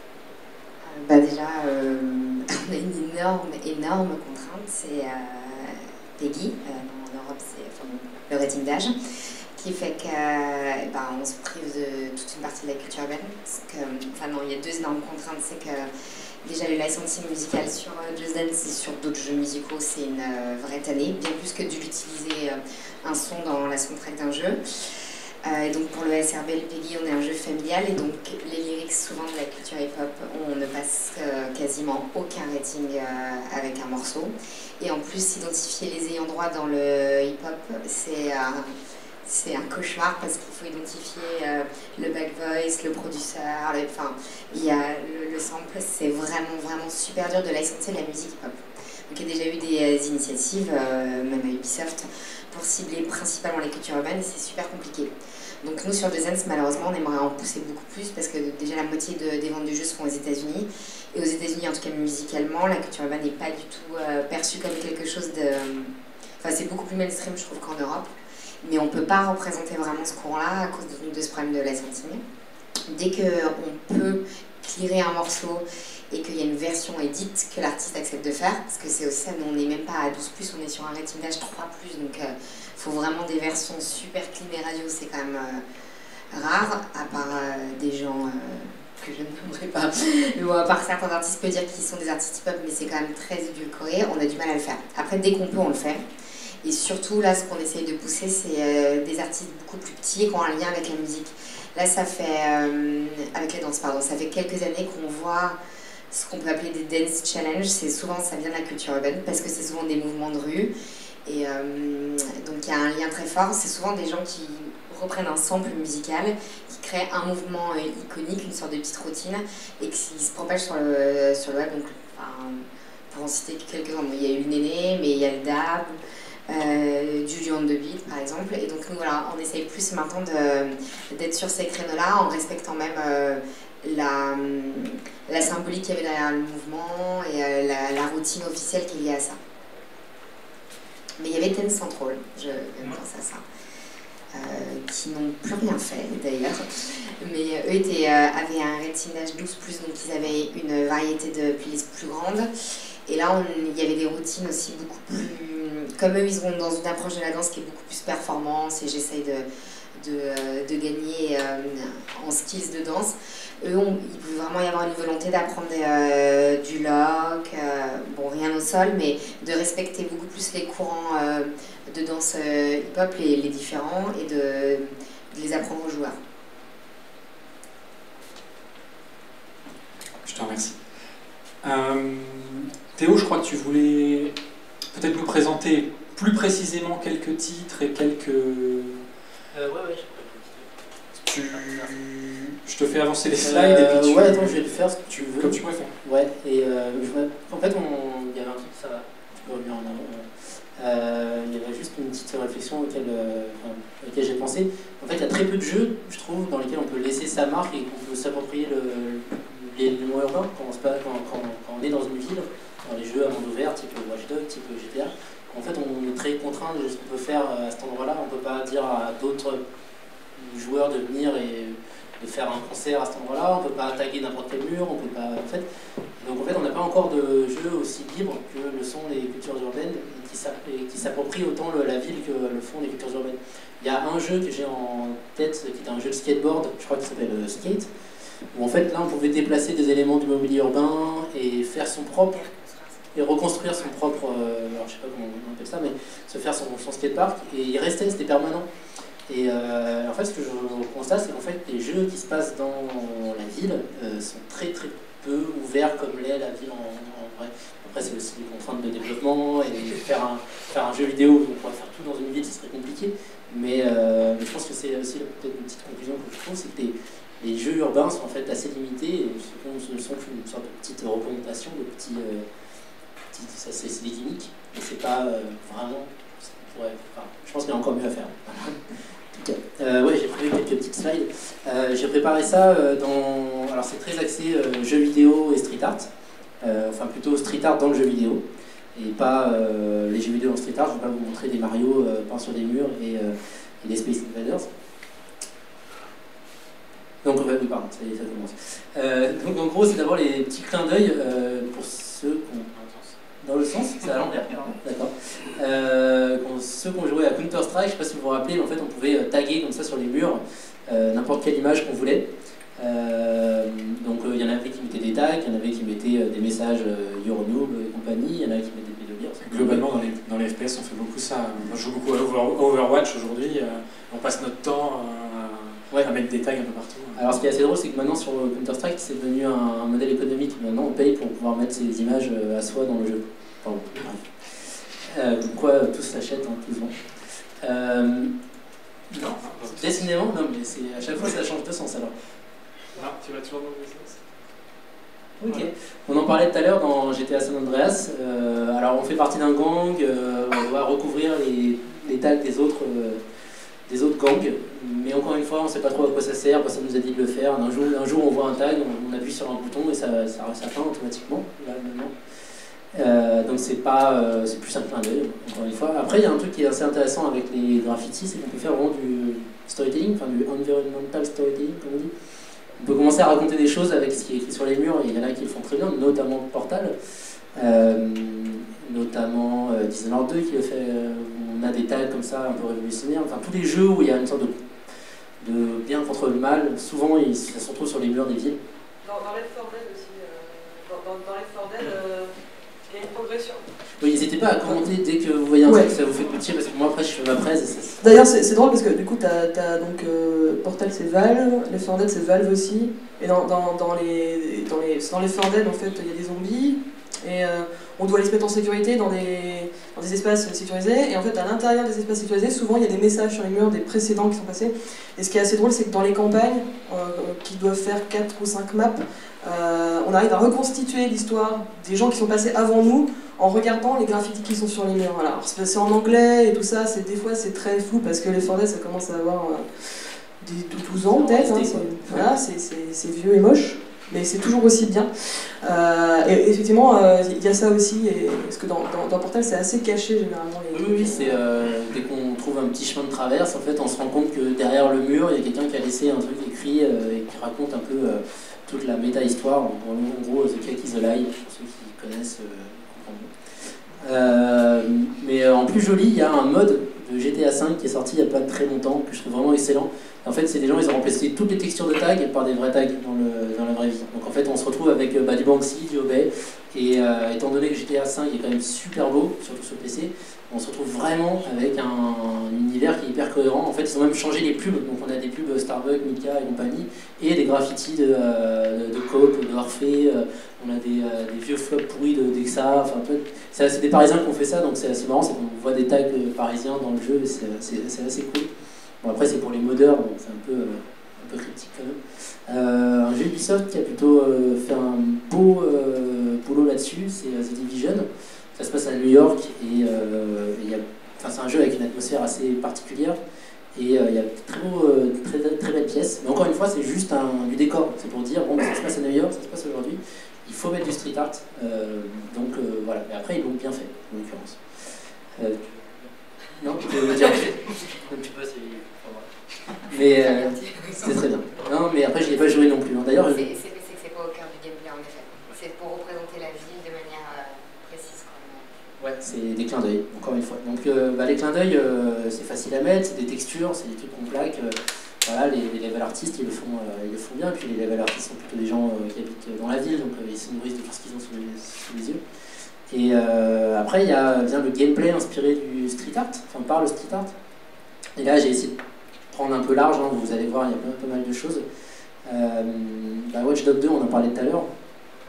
Bah déjà, euh, on a une énorme, énorme contrainte, c'est euh, Peggy, euh, en Europe c'est enfin, le rating d'âge, qui fait qu'on euh, ben, se prive de toute une partie de la culture urbaine. Parce que, enfin non, il y a deux énormes contraintes, c'est que déjà le licensing musical sur euh, Just Dance et sur d'autres jeux musicaux, c'est une euh, vraie tannée, bien plus que d'utiliser euh, un son dans la soundtrack d'un jeu. Euh, et donc pour le S R B, le Peggy, on est un jeu familial et donc les lyrics souvent de la culture hip-hop, on ne passe euh, quasiment aucun rating euh, avec un morceau. Et en plus, identifier les ayants droit dans le hip-hop, c'est euh, c'est un cauchemar parce qu'il faut identifier euh, le back voice, le producteur, le, enfin, il y a le, le sample, c'est vraiment vraiment super dur de licencer la musique hip-hop. Donc il y a déjà eu des euh, initiatives, euh, même à Ubisoft, pour cibler principalement les cultures urbaines et c'est super compliqué. Donc nous sur Just Dance, malheureusement, on aimerait en pousser beaucoup plus parce que déjà la moitié de, des ventes du jeu se font aux États-Unis. Et aux États-Unis, en tout cas musicalement, la culture urbaine n'est pas du tout euh, perçue comme quelque chose de... Enfin, c'est beaucoup plus mainstream, je trouve, qu'en Europe. Mais on ne peut pas représenter vraiment ce courant-là à cause de, de ce problème de licensing. Dès qu'on peut clearer un morceau et qu'il y a une version édite que l'artiste accepte de faire, parce que c'est aussi ça, nous on n'est même pas à douze plus, on est sur un rating d'âge trois plus, donc il euh, faut vraiment des versions super clean et radio, c'est quand même euh, rare, à part euh, des gens euh, que je ne nommerai pas, mais bon, à part certains artistes, peut dire qu'ils sont des artistes hip-hop, mais c'est quand même très édulcoré, on a du mal à le faire. Après, dès qu'on peut, on le fait. Et surtout, là, ce qu'on essaye de pousser, c'est euh, des artistes beaucoup plus petits et qui ont un lien avec la musique. Là, ça fait, euh, avec les danses, pardon, ça fait quelques années qu'on voit ce qu'on peut appeler des dance challenges. C'est souvent, ça vient de la culture urbaine, parce que c'est souvent des mouvements de rue. Et euh, donc, il y a un lien très fort. C'est souvent des gens qui reprennent un sample musical, qui créent un mouvement euh, iconique, une sorte de petite routine, et qui se propage sur le, sur le web. Donc, enfin, pour en citer quelques-uns, il y a eu Néné, mais il y a le dab, Euh, Juju on the Beat par exemple, et donc nous voilà, on essaye plus maintenant d'être sur ces créneaux là en respectant même euh, la, la symbolique qu'il y avait derrière le mouvement et euh, la, la routine officielle qui est liée à ça. Mais il y avait Ten Central, je viens de penser à ça, euh, qui n'ont plus rien fait d'ailleurs, mais eux étaient, euh, avaient un rating d'âge douze plus, donc ils avaient une variété de playlists plus grande. Et là, on, il y avait des routines aussi beaucoup plus... Comme eux, ils sont dans une approche de la danse qui est beaucoup plus performance et j'essaye de, de, de gagner euh, en skills de danse. Eux, on, il peut vraiment y avoir une volonté d'apprendre euh, du lock, euh, bon, rien au sol, mais de respecter beaucoup plus les courants euh, de danse euh, hip-hop, les, les différents, et de, de les apprendre aux joueurs. Je te remercie. Euh... Théo, je crois que tu voulais peut-être nous présenter plus précisément quelques titres et quelques... Euh, ouais, ouais, tu... Je te fais avancer les slides euh, et puis tu... Ouais, attends, je vais le faire ce que tu veux. Comme tu préfères. Ouais, et euh, je... en fait, on... il y avait un truc, ça va, tu peux revenir en avant. Euh, il y avait juste une petite réflexion auquel, euh, enfin, auquel j'ai pensé. En fait, il y a très peu de jeux, je trouve, dans lesquels on peut laisser sa marque et qu'on peut s'approprier le... l'élément urbain quand on, se passe, quand, quand, quand on est dans une ville. Dans les jeux à monde ouvert, type Watch Dogs, type G T A. En fait, on est très contraint de ce qu'on peut faire à cet endroit-là. On ne peut pas dire à d'autres joueurs de venir et de faire un concert à cet endroit-là. On ne peut pas taguer n'importe quel mur. On peut pas, en fait. Donc en fait, on n'a pas encore de jeu aussi libre que le sont les cultures urbaines et qui s'approprient autant le, la ville que le font les cultures urbaines. Il y a un jeu que j'ai en tête qui est un jeu de skateboard, je crois qu'il s'appelle euh, Skate, où en fait là on pouvait déplacer des éléments du mobilier urbain et faire son propre et reconstruire son propre, euh, alors je sais pas comment on appelle ça, mais se faire son, son skatepark, et il restait, c'était permanent. Et en fait, ce que je constate, c'est qu'en fait, les jeux qui se passent dans la ville euh, sont très très peu ouvert comme l'est la ville en, en vrai. Après, c'est aussi des contraintes de développement, et faire un, faire un jeu vidéo où on pourrait faire tout dans une ville, ce serait compliqué. Mais, euh, mais je pense que c'est aussi peut-être une petite conclusion que je trouve, c'est que les, les jeux urbains sont en fait assez limités, et ce sont une sorte de petite représentation, de petits, euh, petits ça c'est des gimmicks, mais c'est pas euh, vraiment, ça pourrait, enfin, je pense qu'il y a encore mieux à faire. Euh, ouais, j'ai prévu quelques petites slides. Euh, j'ai préparé ça euh, dans, alors c'est très axé euh, jeux vidéo et street art, euh, enfin plutôt street art dans le jeu vidéo. Et pas euh, les jeux vidéo en street art. Je vais pas vous montrer des Mario euh, peints sur des murs et, euh, et des Space Invaders. Donc, euh, oui, pardon, ça y est, ça commence. Euh, donc, en gros, c'est d'abord les petits clins d'œil euh, pour ceux qui ont... Dans le sens, c'est à l'envers, d'accord. Euh, ceux qui ont joué à Counter-Strike, je ne sais pas si vous vous rappelez, mais en fait, on pouvait taguer comme ça sur les murs euh, n'importe quelle image qu'on voulait. Euh, donc il euh, y en avait qui mettaient des tags, il y en avait qui mettaient euh, des messages euh, You're noob et compagnie, il y en avait qui mettaient des pédophiles. Globalement, dans les, dans les F P S, on fait beaucoup ça. Moi, je joue beaucoup à Overwatch aujourd'hui. Euh, on passe notre temps euh, ouais. à mettre des tags un peu partout. Alors ce qui est assez drôle, c'est que maintenant sur Counter-Strike, c'est devenu un, un modèle économique. Maintenant, on paye pour pouvoir mettre ces images euh, à soi dans le jeu. Enfin, euh, quoi, tout s'achète, hein, tout se vend. Euh, non, décidément, non, mais à chaque fois, ça change de sens alors. Non, tu vas toujours dans le sens. Ok. Ouais. On en parlait tout à l'heure dans G T A San Andreas. Euh, alors on fait partie d'un gang, euh, on doit recouvrir les, les tags des autres, euh, des autres gangs. Mais encore une fois, on ne sait pas trop à quoi ça sert, personne nous a dit de le faire. Un jour, un jour on voit un tag, on, on appuie sur un bouton et ça, ça, ça peint automatiquement, là maintenant. Euh, donc c'est pas, euh, c'est plus un clin d'œil, encore une fois. Après il y a un truc qui est assez intéressant avec les graffitis, c'est qu'on peut faire vraiment du storytelling, enfin du environmental storytelling comme on dit. On peut commencer à raconter des choses avec ce qui est écrit sur les murs, et il y en a qui le font très bien, notamment Portal, euh, notamment euh, Dishonored deux qui le fait, euh, on a des tags comme ça un peu révolutionnaires, enfin tous les jeux où il y a une sorte de, de bien contre le mal, souvent ils, ça se retrouve sur les murs des villes. Dans, dans Left four Dead aussi, euh, dans, dans, dans Left four Dead, euh, il y a une progression. Oui, n'hésitez pas à commenter dès que vous voyez un truc, ouais. Ça vous fait petit, parce que moi après je fais ma presse et ça... D'ailleurs c'est drôle parce que du coup t'as as, donc euh, Portal c'est Valve, Left four Dead c'est Valve aussi, et dans, dans, dans les dans les dans Left four Dead en fait il y a des zombies et euh, on doit les se mettre en sécurité dans des, dans des espaces sécurisés, et en fait à l'intérieur des espaces sécurisés souvent il y a des messages sur les murs des précédents qui sont passés, et ce qui est assez drôle c'est que dans les campagnes euh, qui doivent faire quatre ou cinq maps, euh, on arrive à reconstituer l'histoire des gens qui sont passés avant nous en regardant les graffitis qui sont sur les murs. Voilà. C'est en anglais et tout ça, des fois c'est très flou parce que les Left four Dead ça commence à avoir euh, des douze ans peut-être, hein, voilà, c'est vieux et moche, mais c'est toujours aussi bien. Euh, et effectivement, il euh, y a ça aussi, et, parce que dans, dans, dans Portal c'est assez caché généralement. Les oui, oui, c'est euh, dès qu'on trouve un petit chemin de traverse, en fait on se rend compte que derrière le mur il y a quelqu'un qui a laissé un truc écrit euh, et qui raconte un peu euh, toute la méta-histoire, en, en gros The Cake is a Lie, pour ceux qui connaissent. Euh, Euh, mais euh, en plus joli, il y a un mode de G T A cinq qui est sorti il n'y a pas très longtemps, que je trouve vraiment excellent. En fait, c'est des gens, ils ont remplacé toutes les textures de tags par des vrais tags dans, le, dans la vraie vie. Donc en fait, on se retrouve avec bah, du Banksy, du Obey, et euh, étant donné que G T A cinq est quand même super beau, surtout sur P C, on se retrouve vraiment avec un, un univers qui est hyper cohérent. En fait, ils ont même changé les pubs, donc on a des pubs Starbucks, Mika et compagnie, et des graffitis de, euh, de, de Coop, de Orphée, euh, on a des, euh, des vieux flops pourris de Dexa, enfin c'est des Parisiens qui ont fait ça, donc c'est assez marrant, c'est qu'on voit des tags parisiens dans le jeu, et c'est assez cool. Bon après c'est pour les modeurs, donc c'est un peu, euh, un peu critique quand même. Euh, un jeu Ubisoft qui a plutôt euh, fait un beau euh, boulot là-dessus, c'est euh, The Division. Ça se passe à New York, et euh, c'est un jeu avec une atmosphère assez particulière, et il euh, y a très, beau, euh, très, très belles pièces, mais encore une fois c'est juste un, du décor, c'est pour dire bon bah, ça se passe à New York, ça se passe aujourd'hui, il faut mettre du street art, euh, donc euh, voilà, mais après ils l'ont bien fait en l'occurrence. Euh, non, tu peux me dire, tu peux, c'est... Mais euh, c'était très bien. Non, mais après je l'ai pas joué non plus. D'ailleurs, c'est je... que c'est pas au cœur du gameplay en effet. C'est pour représenter la ville de manière euh, précise quand même. Ouais, c'est des clins d'œil, encore une fois. Donc euh, bah, les clins d'œil, euh, c'est facile à mettre, c'est des textures, c'est des trucs qu'on plaque. Euh, voilà, les, les level artistes ils le font, euh, ils le font bien. Et puis les level artistes sont plutôt des gens euh, qui habitent dans la ville, donc euh, ils se nourrissent de tout ce qu'ils ont sous les, sous les yeux. Et euh, après, il y a bien le gameplay inspiré du street art, enfin par le street art. Et là, j'ai essayé de prendre un peu large, hein, vous allez voir, il y a pas, pas mal de choses. Euh, bah Watch Dogs deux, on en parlait tout à l'heure.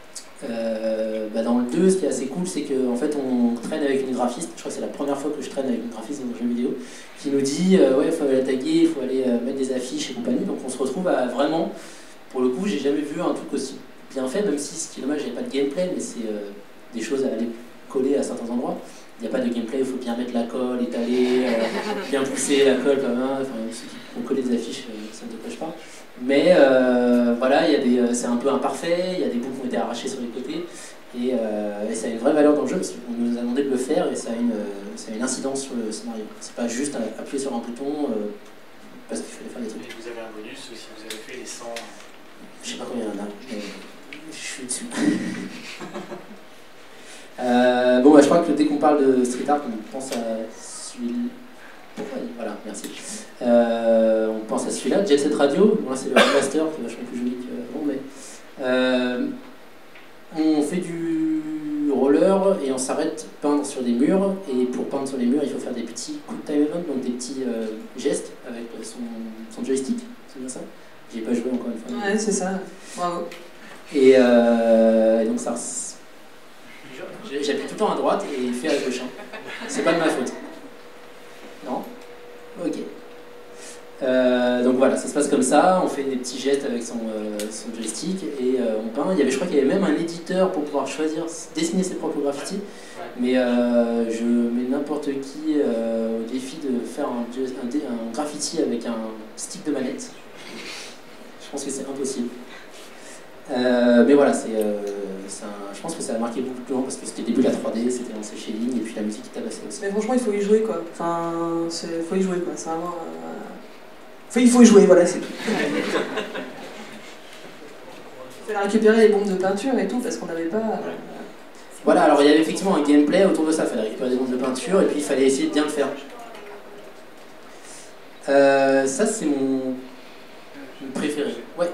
Euh, bah dans le deux, ce qui est assez cool, c'est qu'en en fait, on traîne avec une graphiste. Je crois que c'est la première fois que je traîne avec une graphiste dans un jeu vidéo qui nous dit euh, ouais, il faut aller la taguer, il faut aller euh, mettre des affiches et compagnie. Donc on se retrouve à vraiment, pour le coup, j'ai jamais vu un truc aussi bien fait, même si ce qui est dommage, il n'y a pas de gameplay, mais c'est euh, des choses à aller coller à certains endroits. Il n'y a pas de gameplay, il faut bien mettre la colle, étaler, euh, bien pousser la colle, pas mal. Enfin, ceux qui ont collé des affiches, euh, ça ne te cache pas. Mais euh, voilà, c'est un peu imparfait, il y a des bouts qui ont été arrachés sur les côtés, et, euh, et ça a une vraie valeur dans le jeu parce qu'on nous a demandé de le faire et ça a une, ça a une incidence sur le scénario. C'est pas juste appuyer sur un bouton euh, parce qu'il fallait faire des trucs. Et vous avez un bonus si vous avez fait les cent. Je sais pas combien il y en a, mais je suis dessus. euh, bon, bah, je crois que dès qu'on parle de street art, on pense à celui-là. Voilà, merci. Euh, on pense à celui-là, Jet Set Radio. Bon, là, c'est le remaster qui est vachement plus joli que bon, mais euh, on fait du roller et on s'arrête peindre sur des murs. Et pour peindre sur les murs, il faut faire des petits coups de time event, donc des petits euh, gestes avec son, son joystick. C'est bien ça? J'y ai pas joué encore une fois. Ouais, c'est ça. Bravo. Et, euh, et donc ça, j'appuie tout le temps à droite et il fait à gauche. Hein. C'est pas de ma faute. Non? Ok. Euh, donc voilà, ça se passe comme ça, on fait des petits gestes avec son, euh, son joystick et euh, on peint. Il y avait, je crois qu'il y avait même un éditeur pour pouvoir choisir, dessiner ses propres graffitis. Mais euh, je mets n'importe qui euh, au défi de faire un, un, un graffiti avec un stick de manette. Je pense que c'est impossible. Euh, mais voilà, c'est, euh, un, je pense que ça a marqué beaucoup de gens parce que c'était le début de la trois D, c'était en séché-ligne et puis la musique qui tabassait aussi. Mais franchement, il faut y jouer quoi. Enfin, il faut y jouer quoi. C'est vraiment. Euh... Enfin, il faut y jouer, voilà, c'est tout. Il fallait récupérer les bombes de peinture et tout parce qu'on n'avait pas. Euh... Voilà, alors il y avait effectivement un gameplay autour de ça. Il fallait récupérer des bombes de peinture et puis il fallait essayer de bien le faire. Euh, ça, c'est mon préféré. Ouais.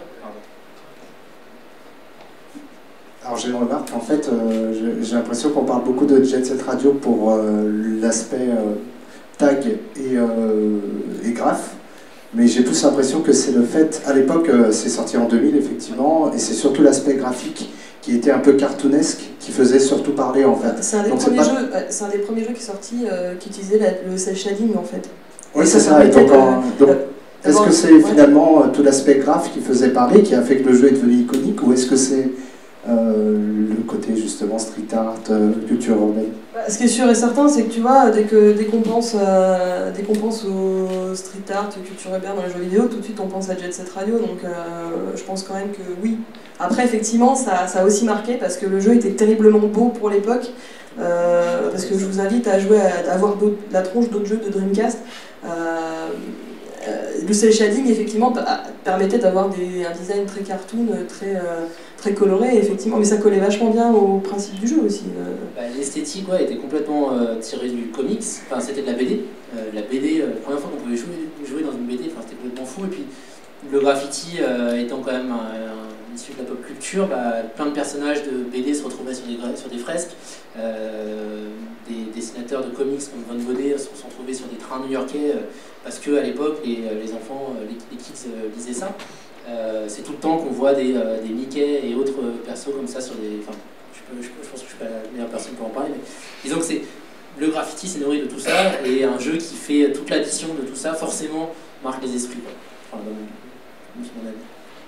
Alors j'ai une remarque, en fait, euh, j'ai l'impression qu'on parle beaucoup de Jet Set Radio pour euh, l'aspect euh, tag et, euh, et graph, mais j'ai plus l'impression que c'est le fait, à l'époque euh, c'est sorti en deux mille effectivement, et c'est surtout l'aspect graphique qui était un peu cartoonesque, qui faisait surtout parler en fait. C'est un, donc, pas... un des premiers jeux qui est sorti euh, qui utilisait la, le cel shading en fait. Oui c'est ça, et donc, en, donc est-ce que c'est ouais. finalement tout l'aspect graph qui faisait parler, qui a fait que le jeu est devenu iconique, ou est-ce que c'est Euh, le côté justement street art, euh, culture urbaine? Bah, ce qui est sûr et certain, c'est que tu vois, dès qu'on dès qu'on pense, euh, dès qu'on pense au street art, culture urbaine dans les jeux vidéo, tout de suite on pense à Jet Set Radio, donc euh, je pense quand même que oui. Après, effectivement, ça, ça a aussi marqué parce que le jeu était terriblement beau pour l'époque, euh, parce que je vous invite à jouer, à, à voir la tronche d'autres jeux de Dreamcast. Euh, euh, le cel shading, effectivement, permettait d'avoir un design très cartoon, très. Euh, très coloré, effectivement, mais ça collait vachement bien au principe du jeu aussi. Euh. Bah, l'esthétique ouais, était complètement euh, tirée du comics, enfin c'était de la B D. Euh, la B D, euh, la première fois qu'on pouvait jouer, jouer dans une B D, enfin, c'était complètement fou. Et puis le graffiti euh, étant quand même un, un, issu de la pop culture, bah, plein de personnages de B D se retrouvaient sur des, sur des fresques. Euh, des dessinateurs de comics comme Von Baudet se sont trouvés sur des trains new-yorkais euh, parce qu'à l'époque, les, les enfants, les, les kids euh, lisaient ça. Euh, c'est tout le temps qu'on voit des, euh, des Mickey et autres persos comme ça sur des... Enfin, je, je, je pense que je suis pas la meilleure personne pour en parler, mais disons que c'est le graffiti s'est nourri de tout ça, et un jeu qui fait toute l'addition de tout ça, forcément, marque les esprits. Enfin, dans mon, mon avis.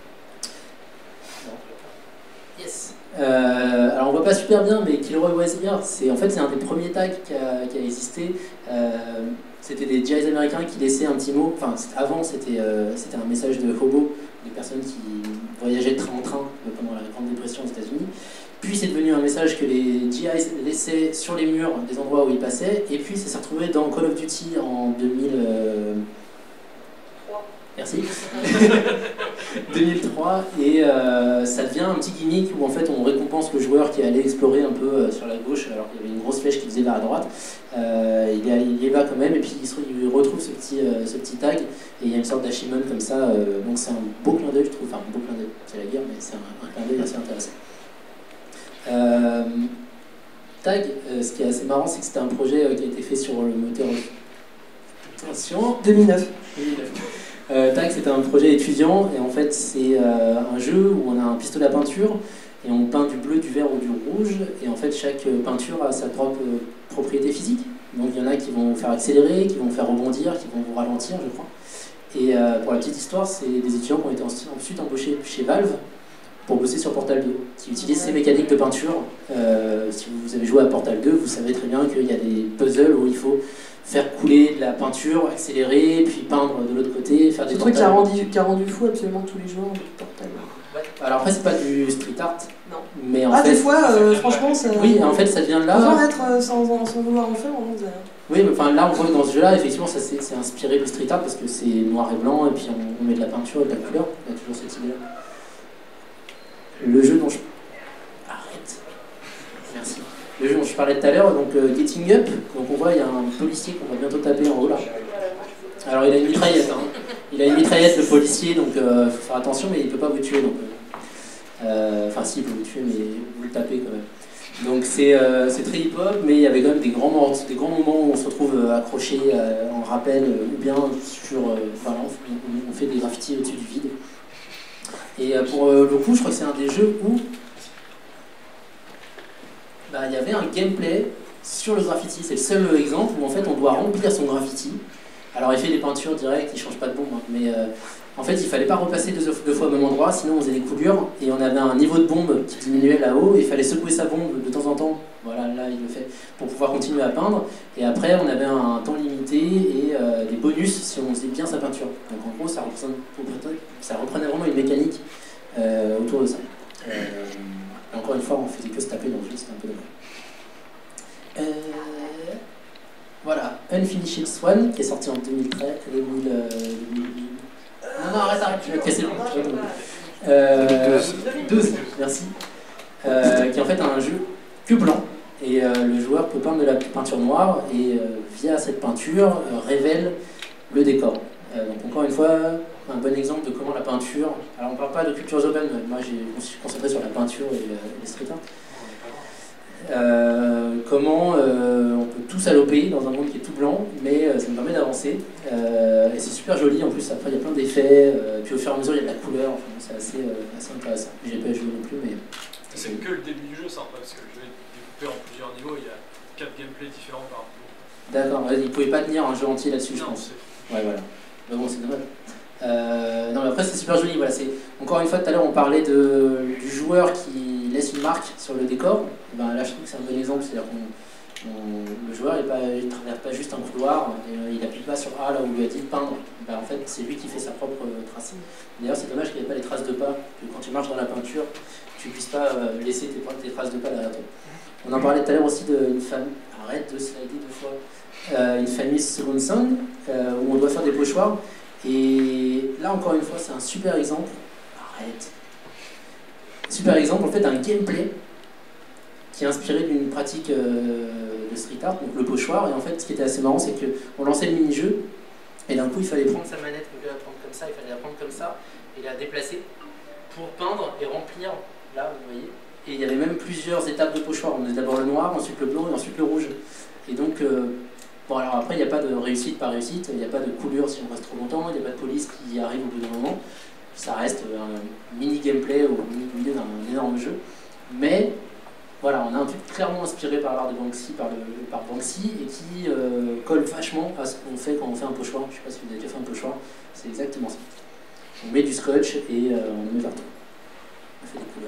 Bon. Yes. Euh, alors on voit pas super bien, mais Kilroy Was Here, c'est en fait c'est un des premiers tags qui a, qui a existé. Euh, C'était des G Is américains qui laissaient un petit mot. Enfin, avant c'était euh, c'était un message de hobo, des personnes qui voyageaient de train en train pendant la Grande Dépression aux États-Unis. Puis c'est devenu un message que les G Is laissaient sur les murs des endroits où ils passaient. Et puis ça s'est retrouvé dans Call of Duty en deux mille trois. Merci. deux mille trois. Et euh, ça devient un petit gimmick où en fait on récompense le joueur qui allait explorer un peu euh, sur la gauche alors qu'il y avait une grosse flèche qui faisait vers la droite. Euh, il, y a, il y va quand même et puis il, se, il retrouve ce petit, euh, ce petit tag et il y a une sorte d'achievement comme ça. Euh, donc c'est un beau clin d'œil je trouve. Enfin un beau clin d'œil, c'est la guerre mais c'est un, un clin d'œil assez intéressant. Euh, tag, euh, ce qui est assez marrant c'est que c'était un projet euh, qui a été fait sur le moteur... Attention, deux mille neuf. deux mille neuf. Euh, Tag, c'était un projet étudiant et en fait c'est euh, un jeu où on a un pistolet à peinture et on peint du bleu, du vert ou du rouge, et en fait chaque peinture a sa propre propriété physique. Donc il y en a qui vont vous faire accélérer, qui vont vous faire rebondir, qui vont vous ralentir, je crois. Et euh, pour la petite histoire, c'est des étudiants qui ont été ensuite embauchés chez Valve pour bosser sur Portal deux, qui utilisent ces mécaniques de peinture. Euh, si vous avez joué à Portal deux, vous savez très bien qu'il y a des puzzles où il faut faire couler de la peinture, accélérer, puis peindre de l'autre côté, faire des C'est le truc qui a, rendu, qui a rendu fou absolument tous les joueurs de Portal. Ouais. Alors après, c'est pas du street art. Non. Mais en ah, fait, des fois, euh, franchement, ça. Oui, en fait, ça vient de là. Sans être euh, sans, sans vouloir en faire, on vous a... Oui, mais enfin là, on voit que dans ce jeu-là, effectivement, ça c'est inspiré du street art parce que c'est noir et blanc, et puis on, on met de la peinture et de la couleur. Il y a toujours cette idée-là. Le jeu dont je. Arrête. Merci. Le jeu dont je parlais tout à l'heure, donc euh, Getting Up. Donc on voit, il y a un policier qu'on va bientôt taper en haut là. Alors il a une mitraillette, hein. Il a une mitraillette, le policier, donc il euh, faut faire attention, mais il ne peut pas vous tuer. Donc, euh, enfin, si, il peut vous tuer, mais vous le tapez quand même. Donc c'est euh, très hip-hop, mais il y avait quand même des grands, moments, des grands moments où on se retrouve euh, accroché euh, en rappel, euh, ou bien sur. Euh, voilà, on, on fait des graffitis au-dessus du vide. Et euh, pour euh, le coup, je crois que c'est un des jeux où bah, il y avait un gameplay sur le graffiti. C'est le seul exemple où en fait on doit remplir son graffiti. Alors il fait des peintures directes, il ne change pas de bombe, hein, mais euh, en fait il ne fallait pas repasser deux, deux fois au même endroit, sinon on faisait des coulures, et on avait un niveau de bombe qui diminuait là-haut, et il fallait secouer sa bombe de temps en temps, voilà, là il le fait, pour pouvoir continuer à peindre, et après on avait un temps limité et euh, des bonus si on faisait bien sa peinture. Donc en gros ça, ça reprenait vraiment une mécanique euh, autour de ça. Euh, et encore une fois on faisait que se taper dans le jeu, c'était un peu dommage. Euh... Voilà, Unfinished Swan, qui est sorti en deux mille treize, deux mille, euh, deux mille... Non, non, arrête, arrête, tu vas te casser le coup. Euh, douze, merci. Euh, qui est en fait un jeu que blanc, et euh, le joueur peut peindre de la peinture noire, et euh, via cette peinture, euh, révèle le décor. Euh, donc encore une fois, un bon exemple de comment la peinture... Alors on ne parle pas de culture urbaine, moi je me suis concentré sur la peinture et euh, les street art. Euh, comment euh, on peut tout saloper dans un monde qui est tout blanc, mais euh, ça me permet d'avancer. Euh, et c'est super joli, en plus après il y a plein d'effets, euh, puis au fur et à mesure il y a de la couleur, enfin, c'est assez, euh, assez intéressant. J'ai pas joué non plus, mais... C'est que le début du jeu, ça, parce que le jeu est découpé en plusieurs niveaux, il y a quatre gameplays différents par niveau. D'accord, ouais, ils pouvaient pas tenir un jeu entier là-dessus, je Non, pense. Ouais, voilà. Mais bon, c'est dommage. Euh, non, mais après c'est super joli, voilà. Encore une fois, tout à l'heure on parlait de, du joueur qui laisse une marque sur le décor. Et ben, là je trouve que c'est un bon exemple, c'est-à-dire que le joueur ne traverse pas juste un couloir, et, euh, il n'appuie pas sur A là où on lui a dit de peindre. Ben, en fait c'est lui qui fait sa propre euh, trace. D'ailleurs c'est dommage qu'il n'y ait pas les traces de pas, que quand tu marches dans la peinture, tu ne puisses pas euh, laisser tes, tes traces de pas derrière toi. On en parlait tout à l'heure aussi d'une famille, arrête de slider deux fois, euh, une famille Second Son, euh, où on doit faire des pochoirs. Et là encore une fois c'est un super exemple, arrête, super exemple en fait d'un gameplay qui est inspiré d'une pratique euh, de street art, donc le pochoir. Et en fait ce qui était assez marrant c'est qu'on lançait le mini-jeu et d'un coup il fallait prendre sa manette, au lieu de la prendre comme ça, il fallait la prendre comme ça et la déplacer pour peindre et remplir, là vous voyez. Et il y avait même plusieurs étapes de pochoir, on faisait d'abord le noir, ensuite le blanc et ensuite le rouge. Et donc euh, bon, alors après, il n'y a pas de réussite par réussite, il n'y a pas de coulure si on reste trop longtemps, il n'y a pas de police qui arrive au bout d'un moment. Ça reste un mini gameplay au milieu d'un énorme jeu. Mais voilà, on a un truc clairement inspiré par l'art de Banksy, par, le, par Banksy, et qui euh, colle vachement à ce qu'on fait quand on fait un pochoir. Je ne sais pas si vous avez déjà fait un pochoir, c'est exactement ça. On met du scotch et euh, on le met partout. On fait des couleurs.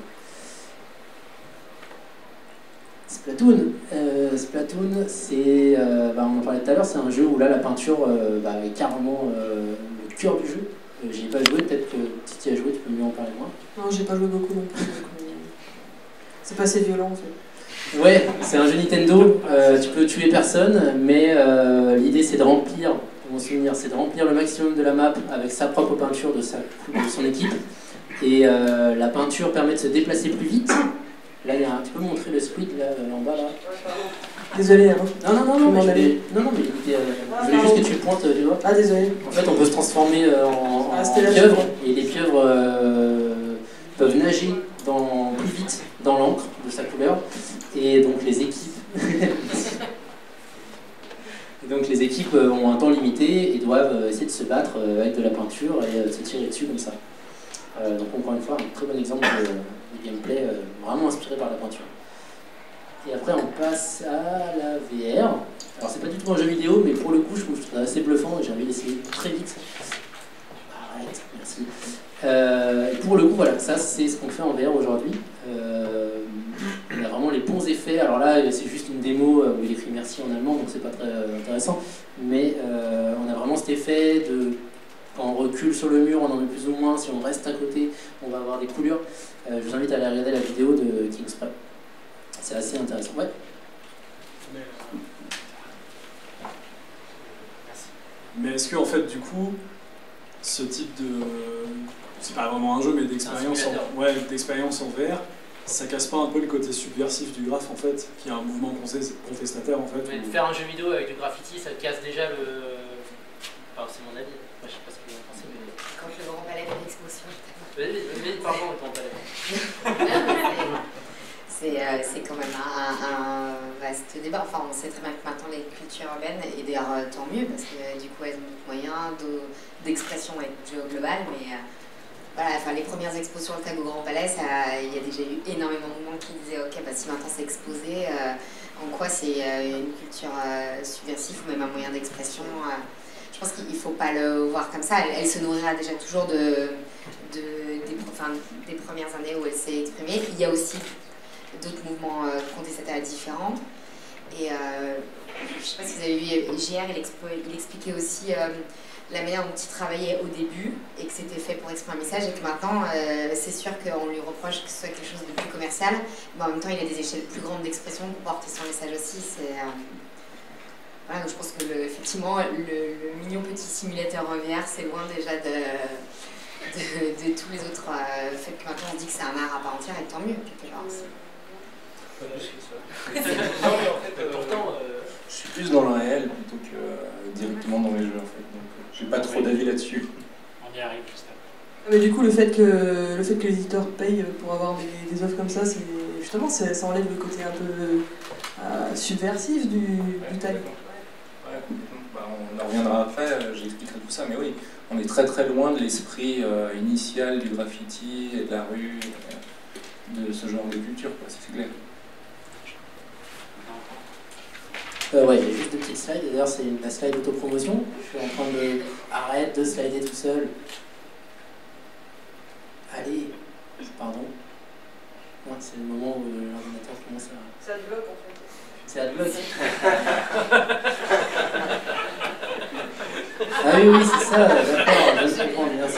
Splatoon, euh, Splatoon, c'est, euh, bah on en parlait tout à l'heure, c'est un jeu où là la peinture euh, bah, est carrément euh, le cœur du jeu. Euh, J'y ai pas joué, peut-être que si tu y as joué, tu peux mieux en parler moi. Non, j'ai pas joué beaucoup non plus. C'est pas assez violent en fait. Ouais, c'est un jeu Nintendo, euh, tu peux tuer personne, mais euh, l'idée c'est de remplir, pour mon souvenir, c'est de remplir le maximum de la map avec sa propre peinture de, sa, de son équipe. Et euh, la peinture permet de se déplacer plus vite. Là, il y a un... Tu peux me montrer le squid là, en bas là? Désolé, hein. Non, non, non, non, mais, voulais... non, non, mais euh, je voulais juste que tu le pointes du doigt. Ah, désolé. En fait, on peut se transformer euh, en, ah, en pieuvre, et les pieuvres euh, peuvent nager dans, plus vite dans l'encre de sa couleur, et donc les équipes... et donc les équipes ont un temps limité et doivent essayer de se battre avec de la peinture et de se tirer dessus comme ça. Euh, donc encore une fois, un très bon exemple de, de gameplay euh, vraiment inspiré par la peinture. Et après, on passe à la V R. Alors, c'est pas du tout un jeu vidéo, mais pour le coup, je trouve ça assez bluffant et j'ai envie d'essayer très vite. Arrête, merci. Euh, et pour le coup, voilà, ça, c'est ce qu'on fait en V R aujourd'hui. Euh, on a vraiment les bons effets. Alors là, c'est juste une démo où il écrit merci en allemand, donc c'est pas très intéressant. Mais euh, on a vraiment cet effet de. Quand on recule sur le mur, on en met plus ou moins. Si on reste à côté, on va avoir des coulures. Euh, je vous invite à aller regarder la vidéo de Kingspray. C'est assez intéressant. Ouais. Mais, euh... mais est-ce que, en fait, du coup, ce type de. C'est pas vraiment un jeu, mais d'expérience en... Ouais, d'expérience en V R, ça casse pas un peu le côté subversif du graphe, en fait, qui est un mouvement contestataire, en fait. Mais ou... Faire un jeu vidéo avec du graffiti, ça casse déjà le. Enfin, c'est mon avis. Moi, je sais pas ce que vous en pensez, mais. Quand le Grand Palais fait l'exposition. Mais pardon, le Grand Palais. C'est euh, quand même un, un vaste débat. Enfin, on sait très bien que maintenant les cultures urbaines, et d'ailleurs euh, tant mieux, parce que euh, du coup elles ont d'autres moyens d'expression et de jeu global, mais euh, voilà, enfin, les premières expos sur le tag au Grand Palais, il y a déjà eu énormément de monde qui disait ok, bah, si maintenant c'est exposé, euh, en quoi c'est euh, une culture euh, subversive ou même un moyen d'expression. Euh, je pense qu'il ne faut pas le voir comme ça. Elle, elle se nourrira déjà toujours de, de, des, enfin, des premières années où elle s'est exprimée. Il y a aussi d'autres mouvements euh, contestataires différents. Et euh, je ne sais pas si vous avez vu, J R, il, il expliquait aussi euh, la manière dont il travaillait au début et que c'était fait pour exprimer un message et que maintenant, euh, c'est sûr qu'on lui reproche que ce soit quelque chose de plus commercial, mais en même temps, il a des échelles plus grandes d'expression pour porter son message aussi. C'est, euh, voilà, donc je pense que le, effectivement, le, le mignon petit simulateur en V R, c'est loin déjà de, de, de tous les autres euh, faits que maintenant on dit que c'est un art à part entière, et tant mieux, quelque part. Pas plus que ça. Non, mais en fait, euh, pourtant, euh... je suis plus dans le réel plutôt que euh, directement dans les jeux, en fait. Donc, euh, j'ai pas trop d'avis là-dessus. On y arrive juste après. Mais du coup, le fait que le fait que l'éditeur paye pour avoir des, des offres comme ça, c'est justement, ça enlève le côté un peu euh, subversif du, du tag. Ouais, complètement. Bah, on en reviendra après, euh, j'expliquerai tout ça, mais oui, on est très très loin de l'esprit euh, initial du graffiti et de la rue, euh, de ce genre de culture, quoi, c'est clair. Euh, ouais, il y a juste deux petites slides, d'ailleurs c'est la slide autopromotion. Je suis en train de... Arrête de slider tout seul. Allez, pardon. Ouais, c'est le moment où l'ordinateur commence à... C'est adblock en fait. C'est adblock. Ah oui, oui, c'est ça, d'accord, je comprends, merci.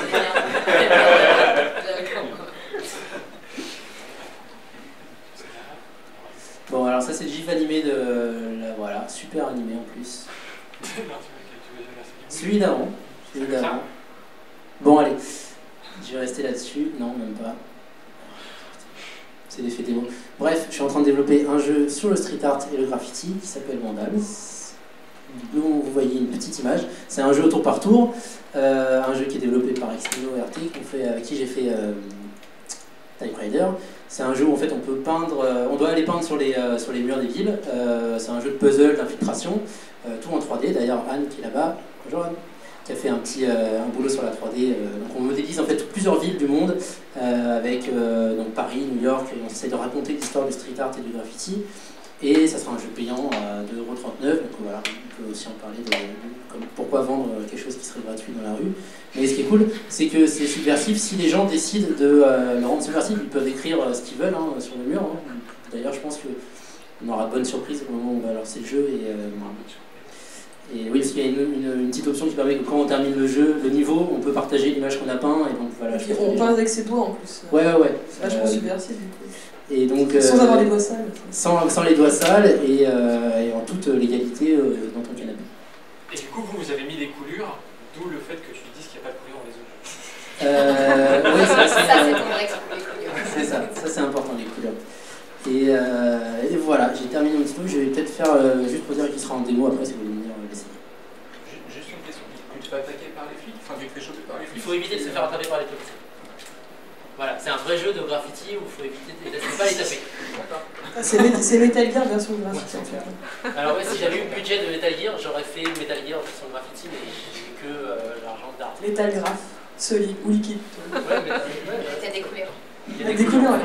Bon, alors ça c'est le gif animé de la... Voilà, super animé en plus. Celui d'avant. Celui d'avant. Bon, allez. Je vais rester là-dessus. Non, même pas. C'est l'effet démo. Bref, je suis en train de développer un jeu sur le street art et le graffiti qui s'appelle Vandal. Dont vous voyez une petite image. C'est un jeu au tour par tour. Euh, un jeu qui est développé par Extremo R T, qu'on fait, avec qui j'ai fait euh, Type Rider. C'est un jeu où en fait on peut peindre, euh, on doit aller peindre sur les, euh, sur les murs des villes. Euh, c'est un jeu de puzzle, d'infiltration, euh, tout en trois D. D'ailleurs Anne qui est là-bas, bonjour Anne, qui a fait un petit euh, un boulot sur la trois D. Euh, donc on modélise en fait plusieurs villes du monde euh, avec euh, donc Paris, New York, et on essaie de raconter l'histoire du street art et du graffiti. Et ça sera un jeu payant à deux euros trente-neuf, donc voilà, on peut aussi en parler de, de comme, pourquoi vendre quelque chose qui serait gratuit dans la rue. Mais ce qui est cool, c'est que c'est subversif. Si les gens décident de euh, le rendre subversif, ils peuvent écrire euh, ce qu'ils veulent hein, sur le mur. Hein. D'ailleurs, je pense qu'on aura de bonnes surprises au moment où on va lancer le jeu. Et, euh, et oui, parce qu'il y a une, une, une petite option qui permet que quand on termine le jeu, le niveau, on peut partager l'image qu'on a peint. Et donc voilà. Et on peint avec ses doigts en plus. Ouais, ouais, ouais. C'est vachement euh, subversif du coup. Et donc, sans euh, avoir les doigts sales. Sans, sans les doigts sales et, euh, et en toute légalité euh, dans ton canapé. Et du coup, vous, vous avez mis des coulures, d'où le fait que tu dises qu'il n'y a pas de coulures dans les autres. Euh, oui, ça, ça c'est ton vrai les coulures. C'est ça, ça c'est important les couleurs. Et, euh, et voilà, j'ai terminé mon petit truc. Je vais peut-être faire, euh, juste pour dire qu'il sera en démo après si vous voulez venir l'essayer. Juste une question, tu te fais attaquer par les flics, enfin tu te fais choper par les flics. Il faut éviter de se faire attraper par les flics. Voilà, c'est un vrai jeu de graffiti où il faut éviter de ne pas les taper. C'est Metal Gear version graffiti en fait. Alors ouais, si j'avais eu le budget de Metal Gear, j'aurais fait Metal Gear version graffiti, mais j'ai que euh, l'argent d'art. Metal Graph. Solide ou liquide. Ouais, mais t'as des couleurs. Il y a des couleurs.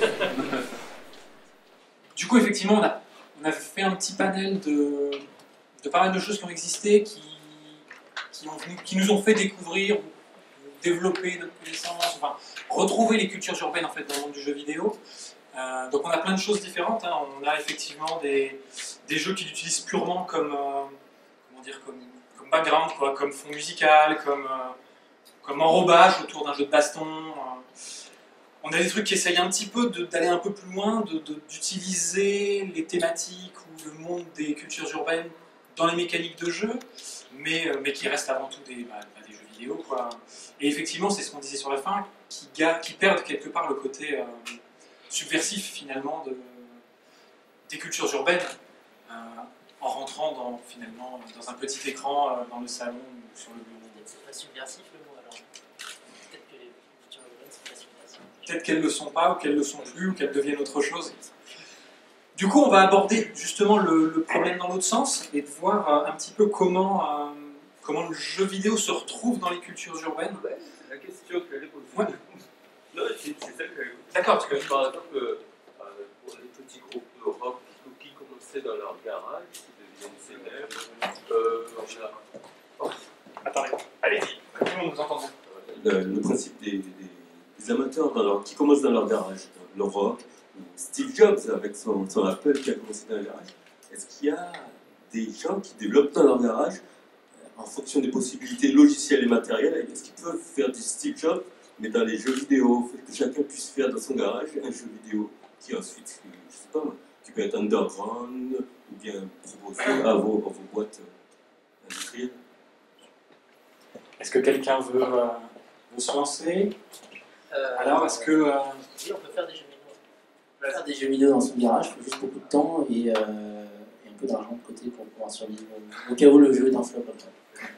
Du coup, effectivement, on a, on a fait un petit panel de, de pas mal de choses qui ont existé, qui, qui, ont, qui nous ont fait découvrir, développer notre connaissance, enfin, retrouver les cultures urbaines en fait, dans le monde du jeu vidéo. Euh, donc on a plein de choses différentes. Hein. On a effectivement des, des jeux qui l'utilisent purement comme, euh, comment dire, comme, comme background, quoi, comme fond musical, comme, euh, comme enrobage autour d'un jeu de baston. Euh. On a des trucs qui essayent un petit peu d'aller un peu plus loin, d'utiliser les thématiques ou le monde des cultures urbaines dans les mécaniques de jeu, mais, mais qui restent avant tout des, bah, des jeux vidéo, quoi. Et effectivement, c'est ce qu'on disait sur la fin, qui, qui perdent quelque part le côté... Euh, subversif finalement de, des cultures urbaines euh, en rentrant dans, finalement dans un petit écran euh, dans le salon ou sur le bureau. Peut-être c'est pas subversif le mot alors. Peut-être que les cultures urbaines c'est pas subversif. Peut-être qu'elles ne le sont pas ou qu'elles ne le sont plus ou qu'elles deviennent autre chose. Du coup on va aborder justement le, le problème dans l'autre sens et de voir euh, un petit peu comment, euh, comment le jeu vidéo se retrouve dans les cultures urbaines. Ouais, c'est la question que j'allais poser. Ouais. Non, c'est ça que j'allais poser. D'accord, parce que par exemple, euh, pour les petits groupes de rock qui commençaient dans leur garage, qui deviennent célèbres, euh, on a... oh. Attendez, allez-y, tout le monde nous entend. Le, le principe des, des, des amateurs dans leur, qui commencent dans leur garage, le rock, Steve Jobs avec son, son Apple qui a commencé dans le garage, est-ce qu'il y a des gens qui développent dans leur garage, en fonction des possibilités logicielles et matérielles, est-ce qu'ils peuvent faire du Steve Jobs mais dans les jeux vidéo, que chacun puisse faire dans son garage un jeu vidéo qui ensuite, je sais pas, qui peut être underground ou bien proposé à vos, à vos boîtes industrielles. Est-ce que quelqu'un veut, euh, veut se lancer euh, Alors, est-ce que... Euh... Oui, on peut faire des jeux vidéo. On peut faire des jeux vidéo dans son garage, il faut juste beaucoup de temps et, euh, et un peu d'argent de côté pour pouvoir survivre au cas où le jeu est un flop comme ça.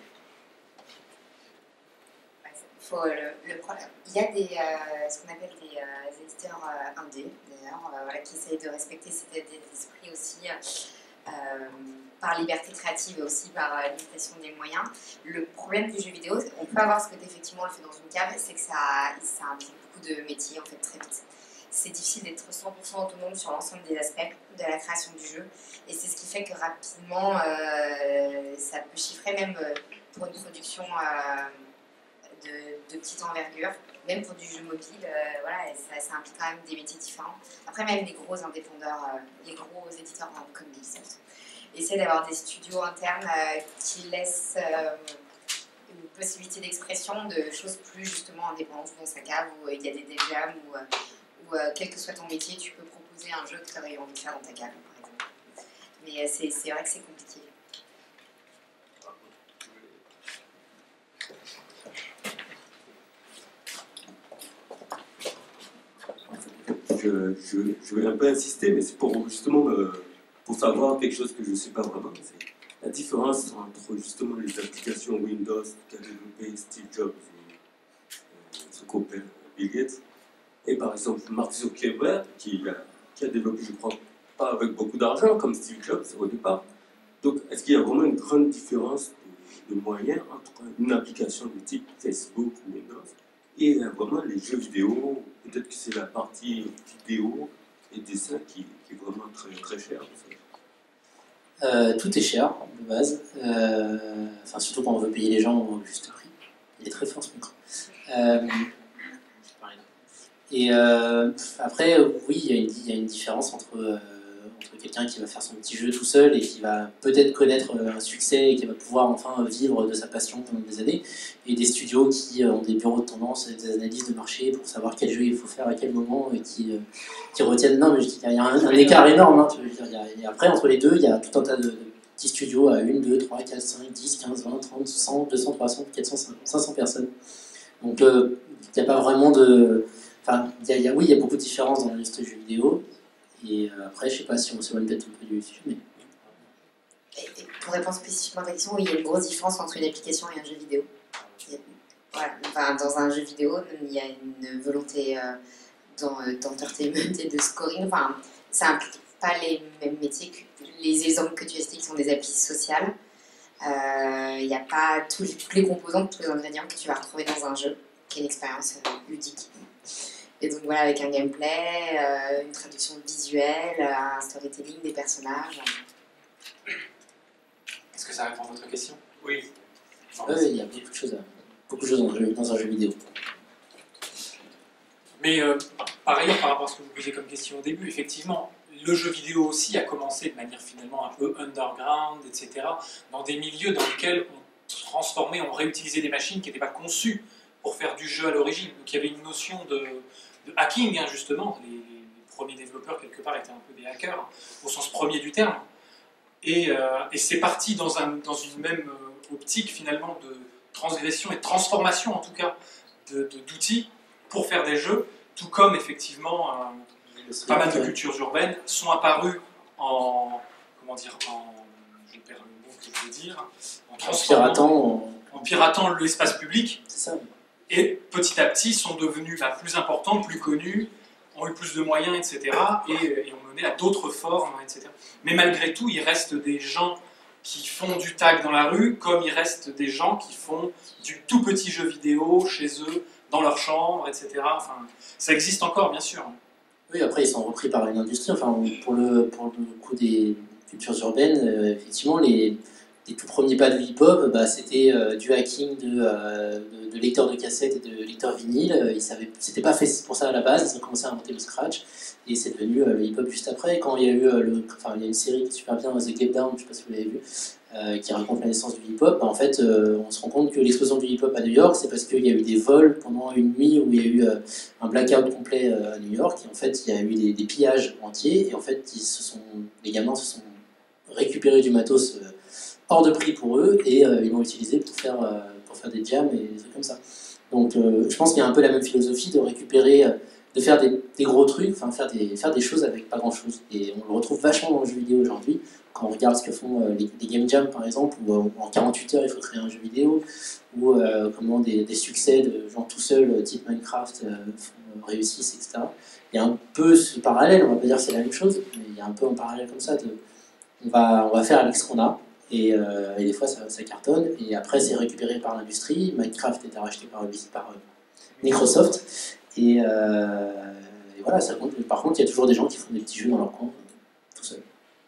Faut le, le problème. Il y a des, euh, ce qu'on appelle des, euh, des éditeurs euh, indés, d'ailleurs, euh, voilà, qui essayent de respecter cet état d'esprit aussi euh, par liberté créative et aussi par euh, limitation des moyens. Le problème du jeu vidéo, on peut avoir ce côté effectivement on le fait dans une cave, c'est que ça, ça implique beaucoup de métiers en fait très vite. C'est difficile d'être cent pour cent autonome sur l'ensemble des aspects de la création du jeu, et c'est ce qui fait que rapidement, euh, ça peut chiffrer même euh, pour une production. Euh, De, de petite envergure, même pour du jeu mobile, euh, voilà, ça, ça implique quand même des métiers différents. Après, même les gros indépendeurs, euh, les gros éditeurs comme Ubisoft, essaient d'avoir des studios internes euh, qui laissent euh, une possibilité d'expression de choses plus justement indépendantes dans sa cave, où euh, il y a des dev jams, où, euh, où euh, quel que soit ton métier, tu peux proposer un jeu que tu aurais envie de faire dans ta cave, par exemple. Mais euh, c'est vrai que c'est compliqué. Je, je, je vais un peu insister, mais c'est pour justement euh, pour savoir quelque chose que je ne sais pas vraiment. C'est la différence entre justement les applications Windows qu'a développé Steve Jobs et euh, son copain Bill Gates, et par exemple Mark Zuckerberg qui a, qui a développé, je crois, pas avec beaucoup d'argent comme Steve Jobs au départ. Donc, est-ce qu'il y a vraiment une grande différence de, de moyens entre une application de type Facebook ou Windows et euh, vraiment les jeux vidéo? Peut-être que c'est la partie vidéo et dessin qui, qui est vraiment très, très chère. Euh, tout est cher de base, euh, enfin surtout quand on veut payer les gens au juste prix. Il est très fort ce micro. Euh, et euh, après, oui, il y, a une, il y a une différence entre, euh, entre quelqu'un qui va faire son petit jeu tout seul et qui va peut-être connaître un succès et qui va pouvoir enfin vivre de sa passion pendant des années, et des studios qui ont des bureaux de tendance, des analyses de marché pour savoir quel jeu il faut faire à quel moment et qui, euh, qui retiennent. Non, mais il y a un, un écart énorme. Hein, tu veux dire, il y a, et après, entre les deux, il y a tout un tas de, de petits studios à une, deux, trois, quatre, cinq, dix, quinze, vingt, trente, cent, deux cents, trois cents, quatre cents, cinq cents personnes. Donc, euh, il n'y a pas vraiment de. Enfin, il y a, il y a, oui, il y a beaucoup de différences dans l'industrie du jeu vidéo. Et euh, après, je ne sais pas si on s'éloigne peut-être un peu du sujet, mais. Et, et pour répondre spécifiquement à ta question, oui, il y a une grosse différence entre une application et un jeu vidéo. Voilà. Enfin, dans un jeu vidéo, il y a une volonté euh, d'entertainment et de scoring. Enfin, ça implique pas les mêmes métiers que les exemples que tu as cités qui sont des applis sociales. Il n'y a pas tous les, toutes les composantes, tous les ingrédients que tu vas retrouver dans un jeu, qui est une expérience euh, ludique. Et donc voilà, avec un gameplay, euh, une traduction visuelle, un storytelling des personnages. Est-ce que ça répond à votre question? Oui. Oui, il y a beaucoup de choses, à, beaucoup de choses dans, un jeu, dans un jeu vidéo. Mais euh, par ailleurs, par rapport à ce que vous posiez comme question au début, effectivement, le jeu vidéo aussi a commencé de manière finalement un peu underground, et cetera, dans des milieux dans lesquels on transformait, on réutilisait des machines qui n'étaient pas conçues pour faire du jeu à l'origine. Donc il y avait une notion de, de hacking, hein, justement. Les, les premiers développeurs, quelque part, étaient un peu des hackers, au sens premier du terme. Et, euh, et c'est parti dans, un, dans une même euh, optique, finalement, de transgression et de transformation, en tout cas, d'outils de, de, pour faire des jeux, tout comme, effectivement, euh, pas mal de cultures urbaines sont apparues en... comment dire, en... je perds le mot que je veux dire... En piratant, en piratant l'espace public. C'est ça. Et petit à petit sont devenus bah, plus importants, plus connus, ont eu plus de moyens, et cetera. Et, et ont mené à d'autres formes, et cetera. Mais malgré tout, il reste des gens qui font du tag dans la rue, comme il reste des gens qui font du tout petit jeu vidéo chez eux, dans leur chambre, et cetera. Enfin, ça existe encore, bien sûr. Oui, après, ils sont repris par une industrie. Enfin, pour le, pour le coup des cultures urbaines, euh, effectivement, les... les tout premiers pas du hip-hop, bah, c'était euh, du hacking de, euh, de, de lecteurs de cassettes et de lecteurs vinyles. Euh, ils savaient, c'était pas fait pour ça à la base, ils ont commencé à inventer le scratch, et c'est devenu euh, le hip-hop juste après. Quand il y a eu, euh, le, enfin, il y a une série qui est super bien, The Get Down, je sais pas si vous l'avez vu, euh, qui raconte la naissance du hip-hop, bah, en fait, euh, on se rend compte que l'explosion du hip-hop à New York, c'est parce qu'il y a eu des vols pendant une nuit où il y a eu euh, un blackout complet euh, à New York, et en fait, il y a eu des, des pillages entiers, et en fait, ils se sont, les gamins se sont récupérés du matos euh, hors de prix pour eux, et euh, ils l'ont utilisé pour faire, euh, pour faire des jams et des trucs comme ça. Donc euh, je pense qu'il y a un peu la même philosophie de récupérer, euh, de faire des, des gros trucs, enfin faire des, faire des choses avec pas grand chose. Et on le retrouve vachement dans le jeu vidéo aujourd'hui, quand on regarde ce que font euh, les, les game jams par exemple, où euh, en quarante-huit heures il faut créer un jeu vidéo, ou euh, comment des, des succès de gens tout seuls, euh, type Minecraft, euh, font, euh, réussissent, et cetera. Il y a un peu ce parallèle, on va pas dire que c'est la même chose, mais il y a un peu un parallèle comme ça, de, on, va, on va faire avec ce qu'on a. Et, euh, et des fois ça, ça cartonne, et après c'est récupéré par l'industrie. Minecraft était racheté par, par euh, Microsoft, et, euh, et voilà, ça compte. Par contre, il y a toujours des gens qui font des petits jeux dans leur coin, tout seul.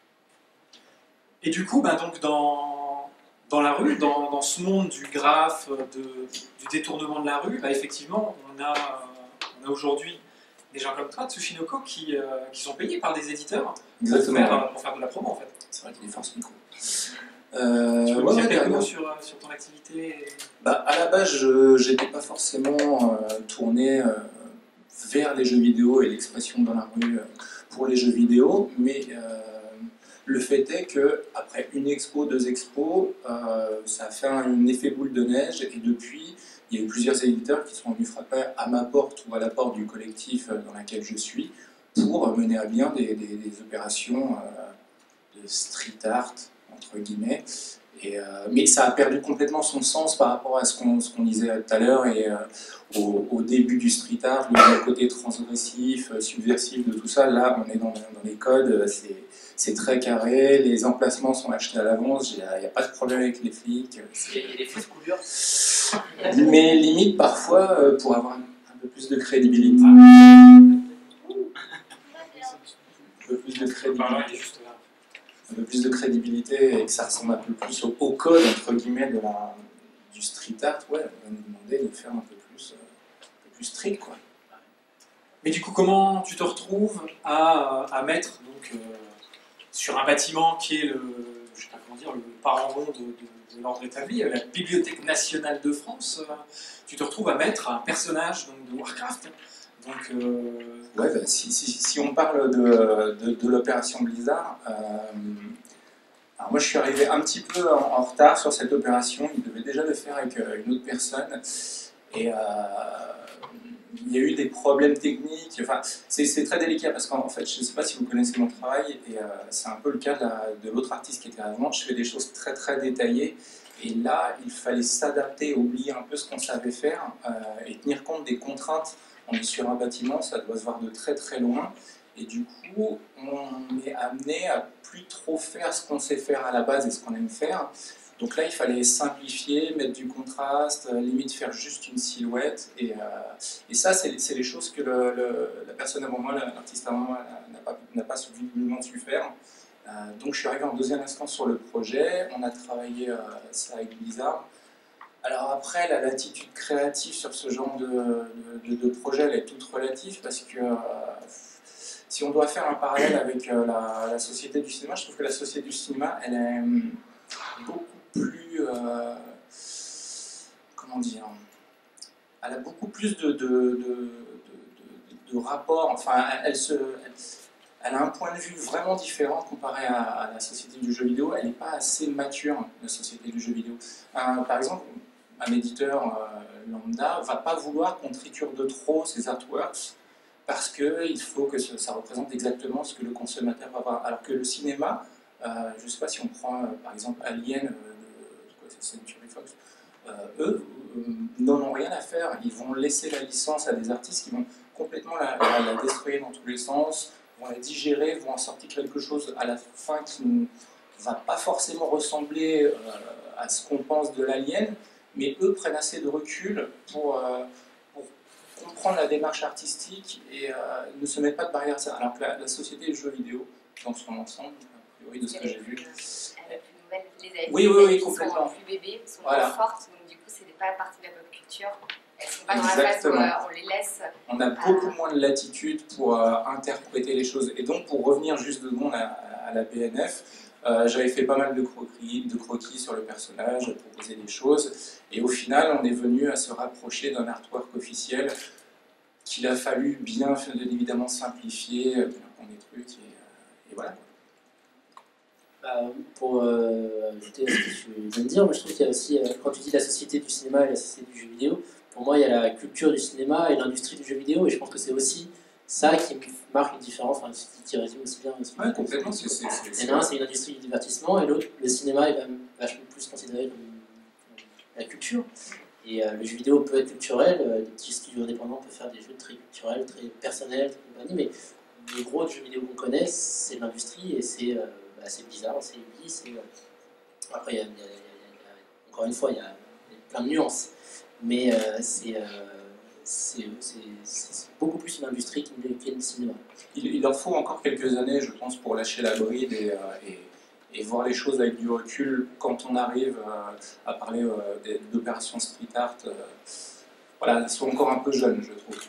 Et du coup, bah, donc dans, dans la rue, dans, dans ce monde du graphe, de, du détournement de la rue, bah, effectivement, on a, on a aujourd'hui des gens comme toi, Tsushinoko, qui, euh, qui sont payés par des éditeurs pour faire, pour faire de la promo, en fait. C'est vrai qu'il est fort ce micro. Euh, tu veux ouais, dire quelques ouais, mots sur, sur ton activité et... bah, à la base, je n'étais pas forcément euh, tourné euh, vers les jeux vidéo et l'expression dans la rue euh, pour les jeux vidéo, mais euh, le fait est que après une expo, deux expos, euh, ça a fait un effet boule de neige, et depuis, il y a eu plusieurs éditeurs qui sont venus frapper à ma porte ou à la porte du collectif dans lequel je suis pour mener à bien des, des, des opérations euh, de street art, entre guillemets. Et, euh, mais ça a perdu complètement son sens par rapport à ce qu'on ce qu'on disait tout à l'heure, et euh, au, au début du street art, le côté transgressif, subversif de tout ça. Là, on est dans, dans les codes, c'est très carré, les emplacements sont achetés à l'avance, il n'y a, a pas de problème avec les flics. Il y a des fausses couleurs. Mais limite, parfois, pour avoir un peu plus de crédibilité. Un peu plus de crédibilité. Un peu plus de crédibilité, et que ça ressemble un peu plus au, au code, entre guillemets, de la, du street art, ouais, on va nous demander de faire un peu plus, euh, un peu plus strict, quoi. Mais du coup, comment tu te retrouves à, à mettre donc, euh, sur un bâtiment qui est le, je sais pas comment dire, le parangon de, de, de l'ordre établi, la Bibliothèque nationale de France, euh, tu te retrouves à mettre un personnage donc, de Warcraft. Donc, euh... ouais, bah, si, si, si on parle de, de, de l'opération Blizzard, euh, alors moi je suis arrivé un petit peu en, en retard sur cette opération. Il devait déjà le faire avec euh, une autre personne, et euh, il y a eu des problèmes techniques. Enfin, c'est très délicat parce qu'en fait, je ne sais pas si vous connaissez mon travail, et euh, c'est un peu le cas de, de l'autre artiste qui était avant. Je fais des choses très très détaillées, et là il fallait s'adapter, oublier un peu ce qu'on savait faire, euh, et tenir compte des contraintes. On est sur un bâtiment, ça doit se voir de très très loin, et du coup on est amené à plus trop faire ce qu'on sait faire à la base et ce qu'on aime faire, Donc là, il fallait simplifier, mettre du contraste, euh, limite faire juste une silhouette. Et, euh, et ça, c'est les choses que le, le, la personne avant moi, l'artiste avant moi, n'a pas, n'a pas visiblement su faire. Euh, donc je suis arrivé en deuxième instance sur le projet. On a travaillé euh, ça avec Blizzard. Alors après, la latitude créative sur ce genre de, de, de, de projet, elle est toute relative parce que euh, si on doit faire un parallèle avec euh, la, la société du cinéma, je trouve que la société du cinéma, elle est beaucoup plus, euh, comment dire, elle a beaucoup plus de, de, de, de, de rapports, enfin, elle, se, elle, elle a un point de vue vraiment différent comparé à, à la société du jeu vidéo. Elle n'est pas assez mature, la société du jeu vidéo. Un, par exemple, un éditeur euh, lambda ne va pas vouloir qu'on triture de trop ses artworks parce qu'il faut que ce, ça représente exactement ce que le consommateur va voir. Alors que le cinéma, euh, je ne sais pas si on prend euh, par exemple Alien, euh, Century Fox, euh, eux euh, n'en ont rien à faire. Ils vont laisser la licence à des artistes qui vont complètement la, la, la détruire dans tous les sens, vont la digérer, vont en sortir quelque chose à la fin qui ne va pas forcément ressembler euh, à ce qu'on pense de l'Alien, mais eux prennent assez de recul pour, euh, pour comprendre la démarche artistique et euh, ne se mettent pas de barrière à ça. Alors que la, la société du jeu vidéo, dans son ensemble, a priori de ce que j'ai vu, les oui, oui, oui, complètement. Sont plus bébés, sont voilà. moins fortes, donc du coup, c'est pas partie de la pop culture. Elles sont pas Exactement. Dans la phase où euh, on les laisse. On a beaucoup euh... moins de latitude pour euh, interpréter les choses. Et donc, pour revenir juste deux secondes à, à la B N F, euh, j'avais fait pas mal de croquis, de croquis sur le personnage, proposé des choses. Et au final, on est venu à se rapprocher d'un artwork officiel qu'il a fallu bien, évidemment, simplifier, bien prendre des trucs, et, euh, et voilà. Bah, pour euh, ajouter à ce que tu viens de dire, moi je trouve qu'il y a aussi, euh, quand tu dis la société du cinéma et la société du jeu vidéo, pour moi il y a la culture du cinéma et l'industrie du jeu vidéo, et je pense que c'est aussi ça qui marque une différence, enfin, qui, qui résume aussi bien. Aussi ouais, complètement. C'est, c'est, c'est, l'un, c'est une industrie du divertissement, et l'autre, le cinéma est quand même vachement plus considéré comme la culture. Et euh, le jeu vidéo peut être culturel, euh, des petits studios indépendants peuvent faire des jeux très culturels, très personnels, très compagnie, mais les gros jeux vidéo qu'on connaît, c'est l'industrie, et c'est euh, bah, c'est bizarre, c'est Ubi, c'est... Après, il y a, il y a, il y a, encore une fois, il y a, il y a plein de nuances, mais euh, c'est, euh, c'est, c'est, c'est beaucoup plus une industrie qu'est le cinéma. Il, il leur faut encore quelques années, je pense, pour lâcher la bride et, euh, et, et voir les choses avec du recul quand on arrive euh, à parler euh, d'opérations street art. Euh, voilà, ils sont encore un peu jeunes, je trouve.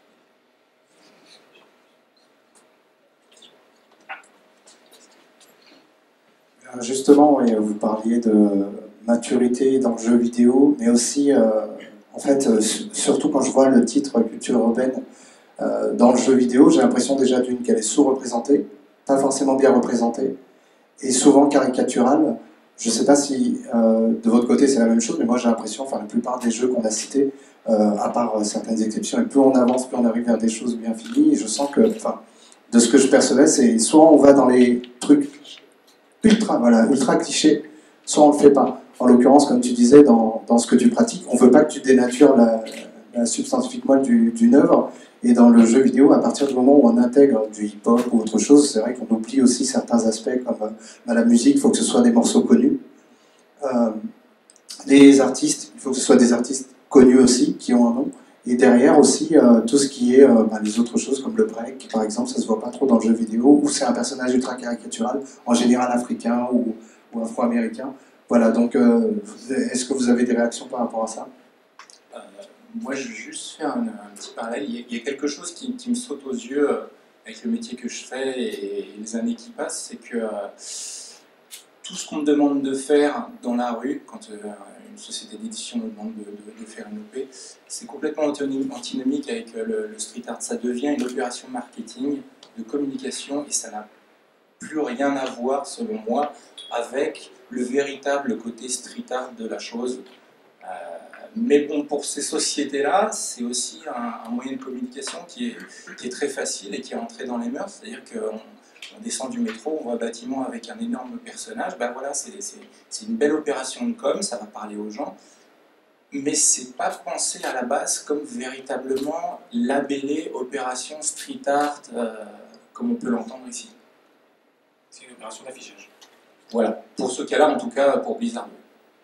Justement, oui, vous parliez de maturité dans le jeu vidéo, mais aussi, euh, en fait, euh, surtout quand je vois le titre culture urbaine euh, dans le jeu vidéo, j'ai l'impression déjà d'une qu'elle est sous-représentée, pas forcément bien représentée, et souvent caricaturale. Je ne sais pas si euh, de votre côté c'est la même chose, mais moi j'ai l'impression, enfin la plupart des jeux qu'on a cités, euh, à part euh, certaines exceptions, et plus on avance, plus on arrive vers des choses bien finies, et je sens que, enfin, de ce que je percevais, c'est soit on va dans les trucs ultra, voilà, ultra cliché, soit on le fait pas. En l'occurrence, comme tu disais, dans, dans ce que tu pratiques, on veut pas que tu dénatures la, la substance physique moelle du, d'une œuvre, et dans le jeu vidéo, à partir du moment où on intègre du hip-hop ou autre chose, c'est vrai qu'on oublie aussi certains aspects comme euh, la musique, il faut que ce soit des morceaux connus. Euh, les artistes, il faut que ce soit des artistes connus aussi, qui ont un nom. Et derrière aussi, euh, tout ce qui est euh, bah, les autres choses comme le break, par exemple, ça se voit pas trop dans le jeu vidéo, où c'est un personnage ultra caricatural, en général africain ou, ou afro-américain. Voilà, donc euh, est-ce que vous avez des réactions par rapport à ça? euh, Moi, je vais juste faire un, un petit parallèle. Il y, a, il y a quelque chose qui, qui me saute aux yeux euh, avec le métier que je fais et, et les années qui passent, c'est que euh, tout ce qu'on me demande de faire dans la rue, quand euh, une société d'édition me demande de, de, de faire une O P, c'est complètement antinomique avec le, le street art. Ça devient une opération marketing, de communication, et ça n'a plus rien à voir, selon moi, avec le véritable côté street art de la chose. Euh, mais bon, pour ces sociétés-là, c'est aussi un, un moyen de communication qui est, qui est très facile et qui est entré dans les mœurs. C'est-à-dire qu'on on descend du métro, on voit un bâtiment avec un énorme personnage, ben voilà, c'est, c'est, c'est une belle opération de com, ça va parler aux gens, mais c'est pas pensé à la base comme véritablement labellé opération street art, euh, comme on peut l'entendre ici. C'est une opération d'affichage. Voilà, pour ce cas-là, en tout cas, pour Blizzard.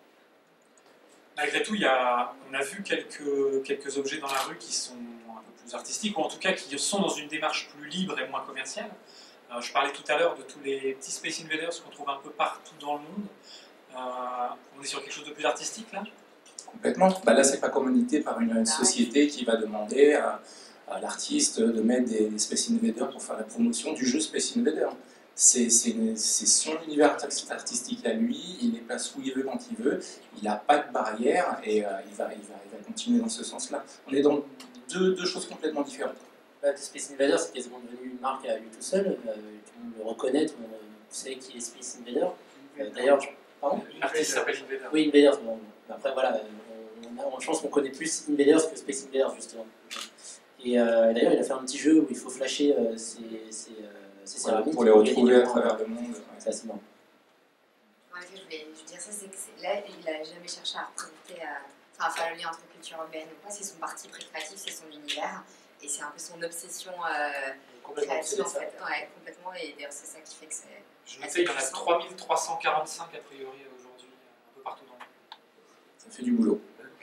malgré tout, il y a, on a vu quelques, quelques objets dans la rue qui sont un peu plus artistiques, ou en tout cas qui sont dans une démarche plus libre et moins commerciale. Euh, je parlais tout à l'heure de tous les petits Space Invaders qu'on trouve un peu partout dans le monde. Euh, on est sur quelque chose de plus artistique là? Complètement. Bah là, c'est pas commandité par une société qui va demander à, à l'artiste de mettre des, des Space Invaders pour faire la promotion du jeu Space Invaders. C'est son univers artistique à lui, il les place où il veut, quand il veut, il n'a pas de barrière et euh, il, va, il, va, il va continuer dans ce sens-là. On est dans deux, deux choses complètement différentes. Bah, Space Invaders, c'est quasiment devenu une marque à lui tout seul, euh, tout le monde le reconnaît, tout le monde sait qui est Space Invader. Euh, D'ailleurs, pardon, l'artiste s'appelle Invader. Oui, Invaders. Bon, après, voilà, on, on a, je pense qu'on connaît plus Invaders que Space Invaders, justement. Et euh, d'ailleurs, il a fait un petit jeu où il faut flasher euh, ses, ses, euh, ses voilà, céramiques pour les retrouver à travers le monde. C'est assez marrant. En effet, je voulais dire ça, c'est que là, il n'a jamais cherché à représenter, à, enfin, à faire le lien entre culture urbaine ou pas, c'est son parti pré-créatif, c'est son univers, et c'est un peu son obsession euh, créative en fait. Ouais, complètement, et d'ailleurs c'est ça qui fait que c'est... Je notais, il y en a trois mille trois cent quarante-cinq a priori aujourd'hui, un peu partout dans le monde. Ça fait du boulot.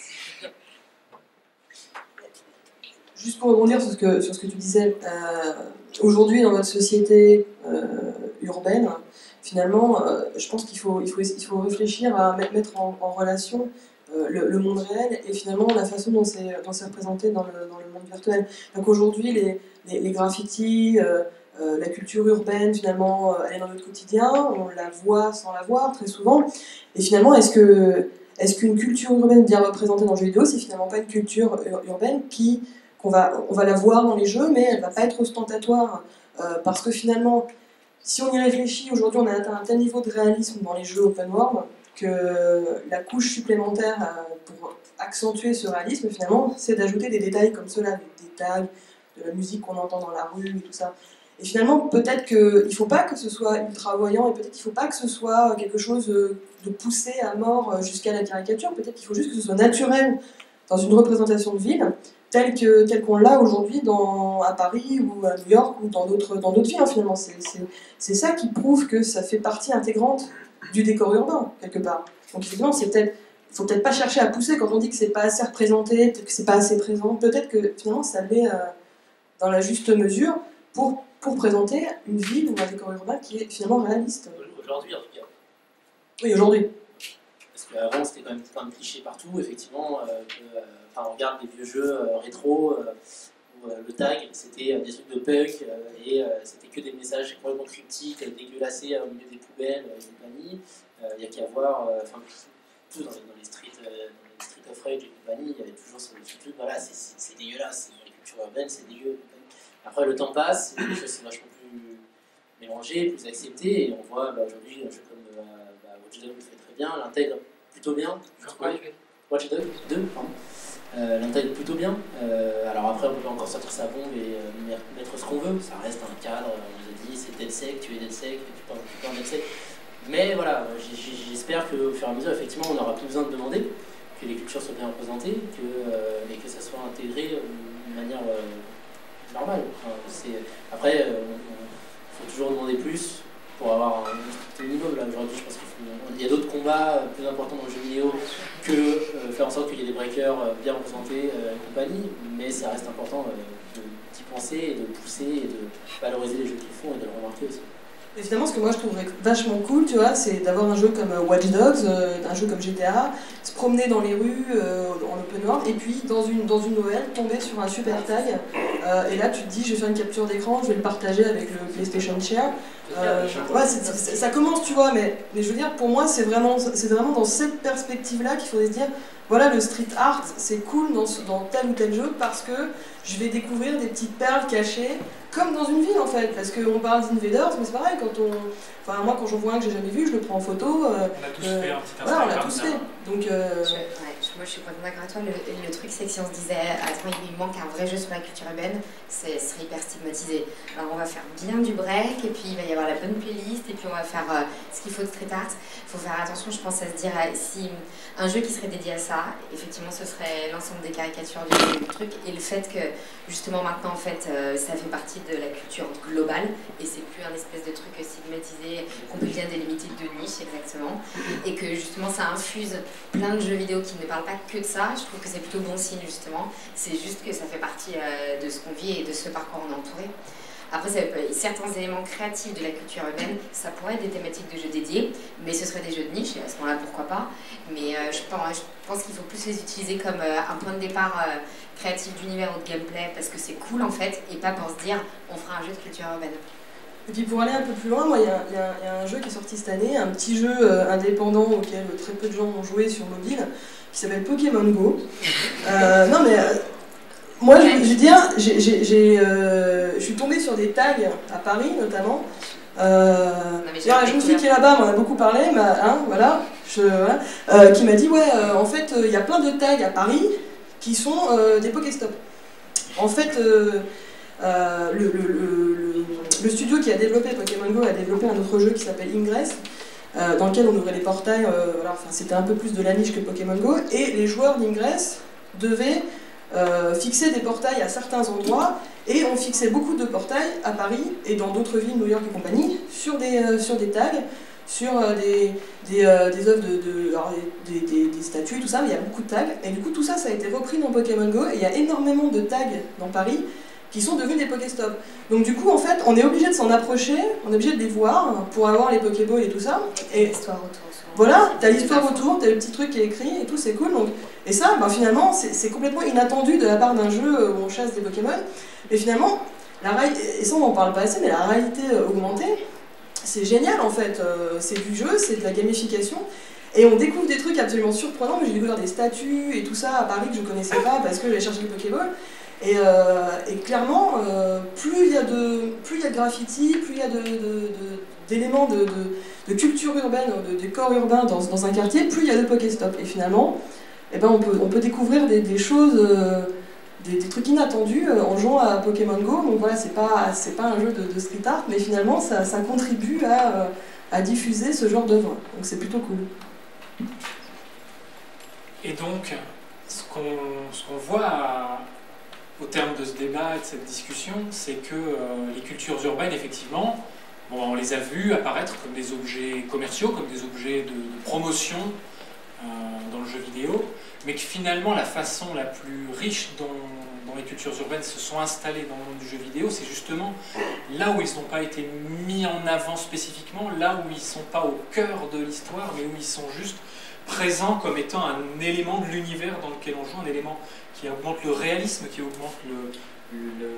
Juste pour rebondir sur ce que, sur ce que tu disais, euh, aujourd'hui dans notre société euh, urbaine, finalement, euh, je pense qu'il faut, il faut, il faut réfléchir à mettre en, en relation euh, le, le monde réel et finalement la façon dont c'est représenté dans le, dans le monde virtuel. Donc aujourd'hui, les, les, les graffitis, euh, euh, la culture urbaine, finalement, euh, elle est dans notre quotidien, on la voit sans la voir très souvent. Et finalement, est-ce que, est-ce qu'une culture urbaine bien représentée dans le jeu vidéo, c'est finalement pas une culture ur urbaine qui qu'on va, on va la voir dans les jeux, mais elle ne va pas être ostentatoire, euh, parce que finalement, si on y réfléchit, aujourd'hui on a atteint un tel niveau de réalisme dans les jeux open world, que la couche supplémentaire euh, pour accentuer ce réalisme, finalement, c'est d'ajouter des détails comme cela, des détails de la musique qu'on entend dans la rue et tout ça. Et finalement, peut-être qu'il ne faut pas que ce soit ultra voyant, et peut-être qu'il ne faut pas que ce soit quelque chose de poussé à mort jusqu'à la caricature, peut-être qu'il faut juste que ce soit naturel dans une représentation de ville, tel que tel qu'on l'a aujourd'hui à Paris ou à New York ou dans d'autres dans d'autres villes, hein, finalement. C'est ça qui prouve que ça fait partie intégrante du décor urbain, quelque part. Donc effectivement, c'est peut-être, il faut peut-être pas chercher à pousser quand on dit que c'est pas assez représenté, peut-être que c'est pas assez présent, peut-être que finalement ça l'est euh, dans la juste mesure pour, pour présenter une ville ou un décor urbain qui est finalement réaliste. Aujourd'hui, en tout cas. Oui, aujourd'hui. Parce qu'avant, c'était quand même plein de clichés partout, effectivement. Euh, que, euh, enfin, on regarde des vieux jeux euh, rétro, euh, où euh, le tag, c'était euh, des trucs de punk, euh, et euh, c'était que des messages complètement cryptiques, euh, dégueulassés euh, au milieu des poubelles euh, et compagnie. Il n'y a qu'à voir, enfin, euh, tout dans les, dans les streets, euh, dans les Street of Rage et compagnie, il y avait toujours ce petit truc, voilà, c'est dégueulasse, la culture urbaine, c'est dégueu. Après, le temps passe, les choses sont vachement plus mélangées, plus acceptées, et on voit bah, aujourd'hui un jeu comme euh, bah, Watch Dogs le fait très bien, l'intègre plutôt bien. Watch Dogs deux, pardon. Euh, l'intègre plutôt bien. Euh, alors après, on peut encore sortir sa bombe et euh, mettre ce qu'on veut. Ça reste un cadre. On nous a dit c'est DeadSec, tu es DeadSec, tu parles de DeadSec. Mais voilà, j'espère qu'au fur et à mesure, effectivement, on n'aura plus besoin de demander que les cultures soient bien représentées, que, euh, et que ça soit intégré de manière euh, normale. Enfin, après, il euh, faut toujours demander plus pour avoir un minimum. Là, aujourd'hui, je pense qu'il y a d'autres combats plus importants dans le jeu vidéo que euh, faire en sorte qu'il y ait des breakers euh, bien représentés euh, et compagnie, mais ça reste important euh, d'y penser et de pousser et de valoriser les jeux qu'ils font et de le remarquer aussi. Et finalement, ce que moi je trouverais vachement cool, tu vois, c'est d'avoir un jeu comme Watch Dogs, euh, un jeu comme G T A, se promener dans les rues, euh, en open world, et puis dans une, dans une nouvelle, tomber sur un super tag, euh, et là tu te dis, je vais faire une capture d'écran, je vais le partager avec le PlayStation Share. Euh, ouais, c est, c est, ça commence, tu vois, mais, mais je veux dire, pour moi, c'est vraiment, vraiment dans cette perspective-là qu'il faudrait se dire, voilà, le street art, c'est cool dans, ce, dans tel ou tel jeu, parce que je vais découvrir des petites perles cachées, comme dans une ville en fait, parce qu'on parle d'Invaders, mais c'est pareil, quand on... Enfin, moi quand j'en vois un que j'ai jamais vu, je le prends en photo. Euh, on a tous euh, fait un petit Instagram. Voilà, on l'a tous fait. Donc, euh... je, ouais, je, moi je suis pas d'accord avec toi, le, le truc c'est que si on se disait, attends, il manque un vrai jeu sur la culture urbaine, ce serait hyper stigmatisé. Alors on va faire bien du break, et puis il va y avoir la bonne playlist, et puis on va faire euh, ce qu'il faut de street art. Il faut faire attention, je pense, à se dire, euh, si un jeu qui serait dédié à ça, effectivement ce serait l'ensemble des caricatures du, du truc, et le fait que justement maintenant en fait euh, ça fait partie de la culture globale et c'est plus un espèce de truc stigmatisé qu'on peut bien délimiter de niche exactement, et que justement ça infuse plein de jeux vidéo qui ne parlent pas que de ça, je trouve que c'est plutôt bon signe justement. C'est juste que ça fait partie euh, de ce qu'on vit et de ce par quoi on est entouré. Après, ça peut, certains éléments créatifs de la culture urbaine, ça pourrait être des thématiques de jeux dédiés, mais ce seraient des jeux de niche, et à ce moment-là, pourquoi pas. Mais euh, je pense, je pense qu'il faut plus les utiliser comme euh, un point de départ euh, créatif d'univers ou de gameplay, parce que c'est cool en fait, et pas pour se dire on fera un jeu de culture urbaine. Et puis pour aller un peu plus loin, moi il y, y, y a un jeu qui est sorti cette année, un petit jeu euh, indépendant auquel très peu de gens ont joué sur mobile, qui s'appelle Pokémon Go. Euh, non mais euh, moi je, je veux dire, j'ai, j'ai, j'ai, euh, je suis tombée sur des tags à Paris notamment. Euh, la jeune fille qui est là-bas m'en a beaucoup parlé, mais, hein, voilà, je, voilà euh, qui m'a dit ouais, euh, en fait il euh, y a plein de tags à Paris qui sont euh, des Pokéstop. En fait, euh, euh, le, le, le, le studio qui a développé Pokémon Go a développé un autre jeu qui s'appelle Ingress, euh, dans lequel on ouvrait les portails, euh, voilà, enfin, c'était un peu plus de la niche que Pokémon Go, et les joueurs d'Ingress devaient euh, fixer des portails à certains endroits, et on fixait beaucoup de portails à Paris et dans d'autres villes, New York et compagnie, sur des, euh, sur des tags, sur euh, des, des, euh, des œuvres de, de alors, des, des, des statues, tout ça, mais il y a beaucoup de tags, et du coup tout ça, ça a été repris dans Pokémon Go, et il y a énormément de tags dans Paris qui sont devenus des Pokéstops. Donc du coup, en fait, on est obligé de s'en approcher, on est obligé de les voir pour avoir les Pokéballs et tout ça. Et l'histoire autour. Voilà, t'as l'histoire autour, t'as le petit truc qui est écrit et tout, c'est cool. Donc, et ça, ben, finalement, c'est complètement inattendu de la part d'un jeu où on chasse des Pokémon. Mais finalement, la et ça on n'en parle pas assez, mais la réalité augmentée, c'est génial en fait. C'est du jeu, c'est de la gamification. Et on découvre des trucs absolument surprenants. J'ai découvert des statues et tout ça à Paris que je connaissais pas parce que j'ai cherché le Pokéball. Et, euh, et clairement, euh, plus il y a de, plus il y a de graffiti, plus il y a d'éléments de, de, de, de, de culture urbaine, de décor urbain dans, dans un quartier, plus il y a de Pokéstop. Et finalement, eh ben on, peut, on peut découvrir des, des choses, euh, des, des trucs inattendus euh, en jouant à Pokémon Go. Donc voilà, c'est pas, c'est pas un jeu de, de street art, mais finalement ça, ça contribue à, euh, à diffuser ce genre d'œuvre. Donc c'est plutôt cool. Et donc, ce qu'on ce qu'on voit à, au terme de ce débat et de cette discussion, c'est que euh, les cultures urbaines, effectivement, bon, on les a vues apparaître comme des objets commerciaux, comme des objets de, de promotion euh, dans le jeu vidéo, mais que finalement la façon la plus riche dont, dont les cultures urbaines se sont installées dans le monde du jeu vidéo, c'est justement là où ils n'ont pas été mis en avant spécifiquement, là où ils ne sont pas au cœur de l'histoire, mais où ils sont juste présents comme étant un élément de l'univers dans lequel on joue, un élément qui augmente le réalisme, qui augmente le, le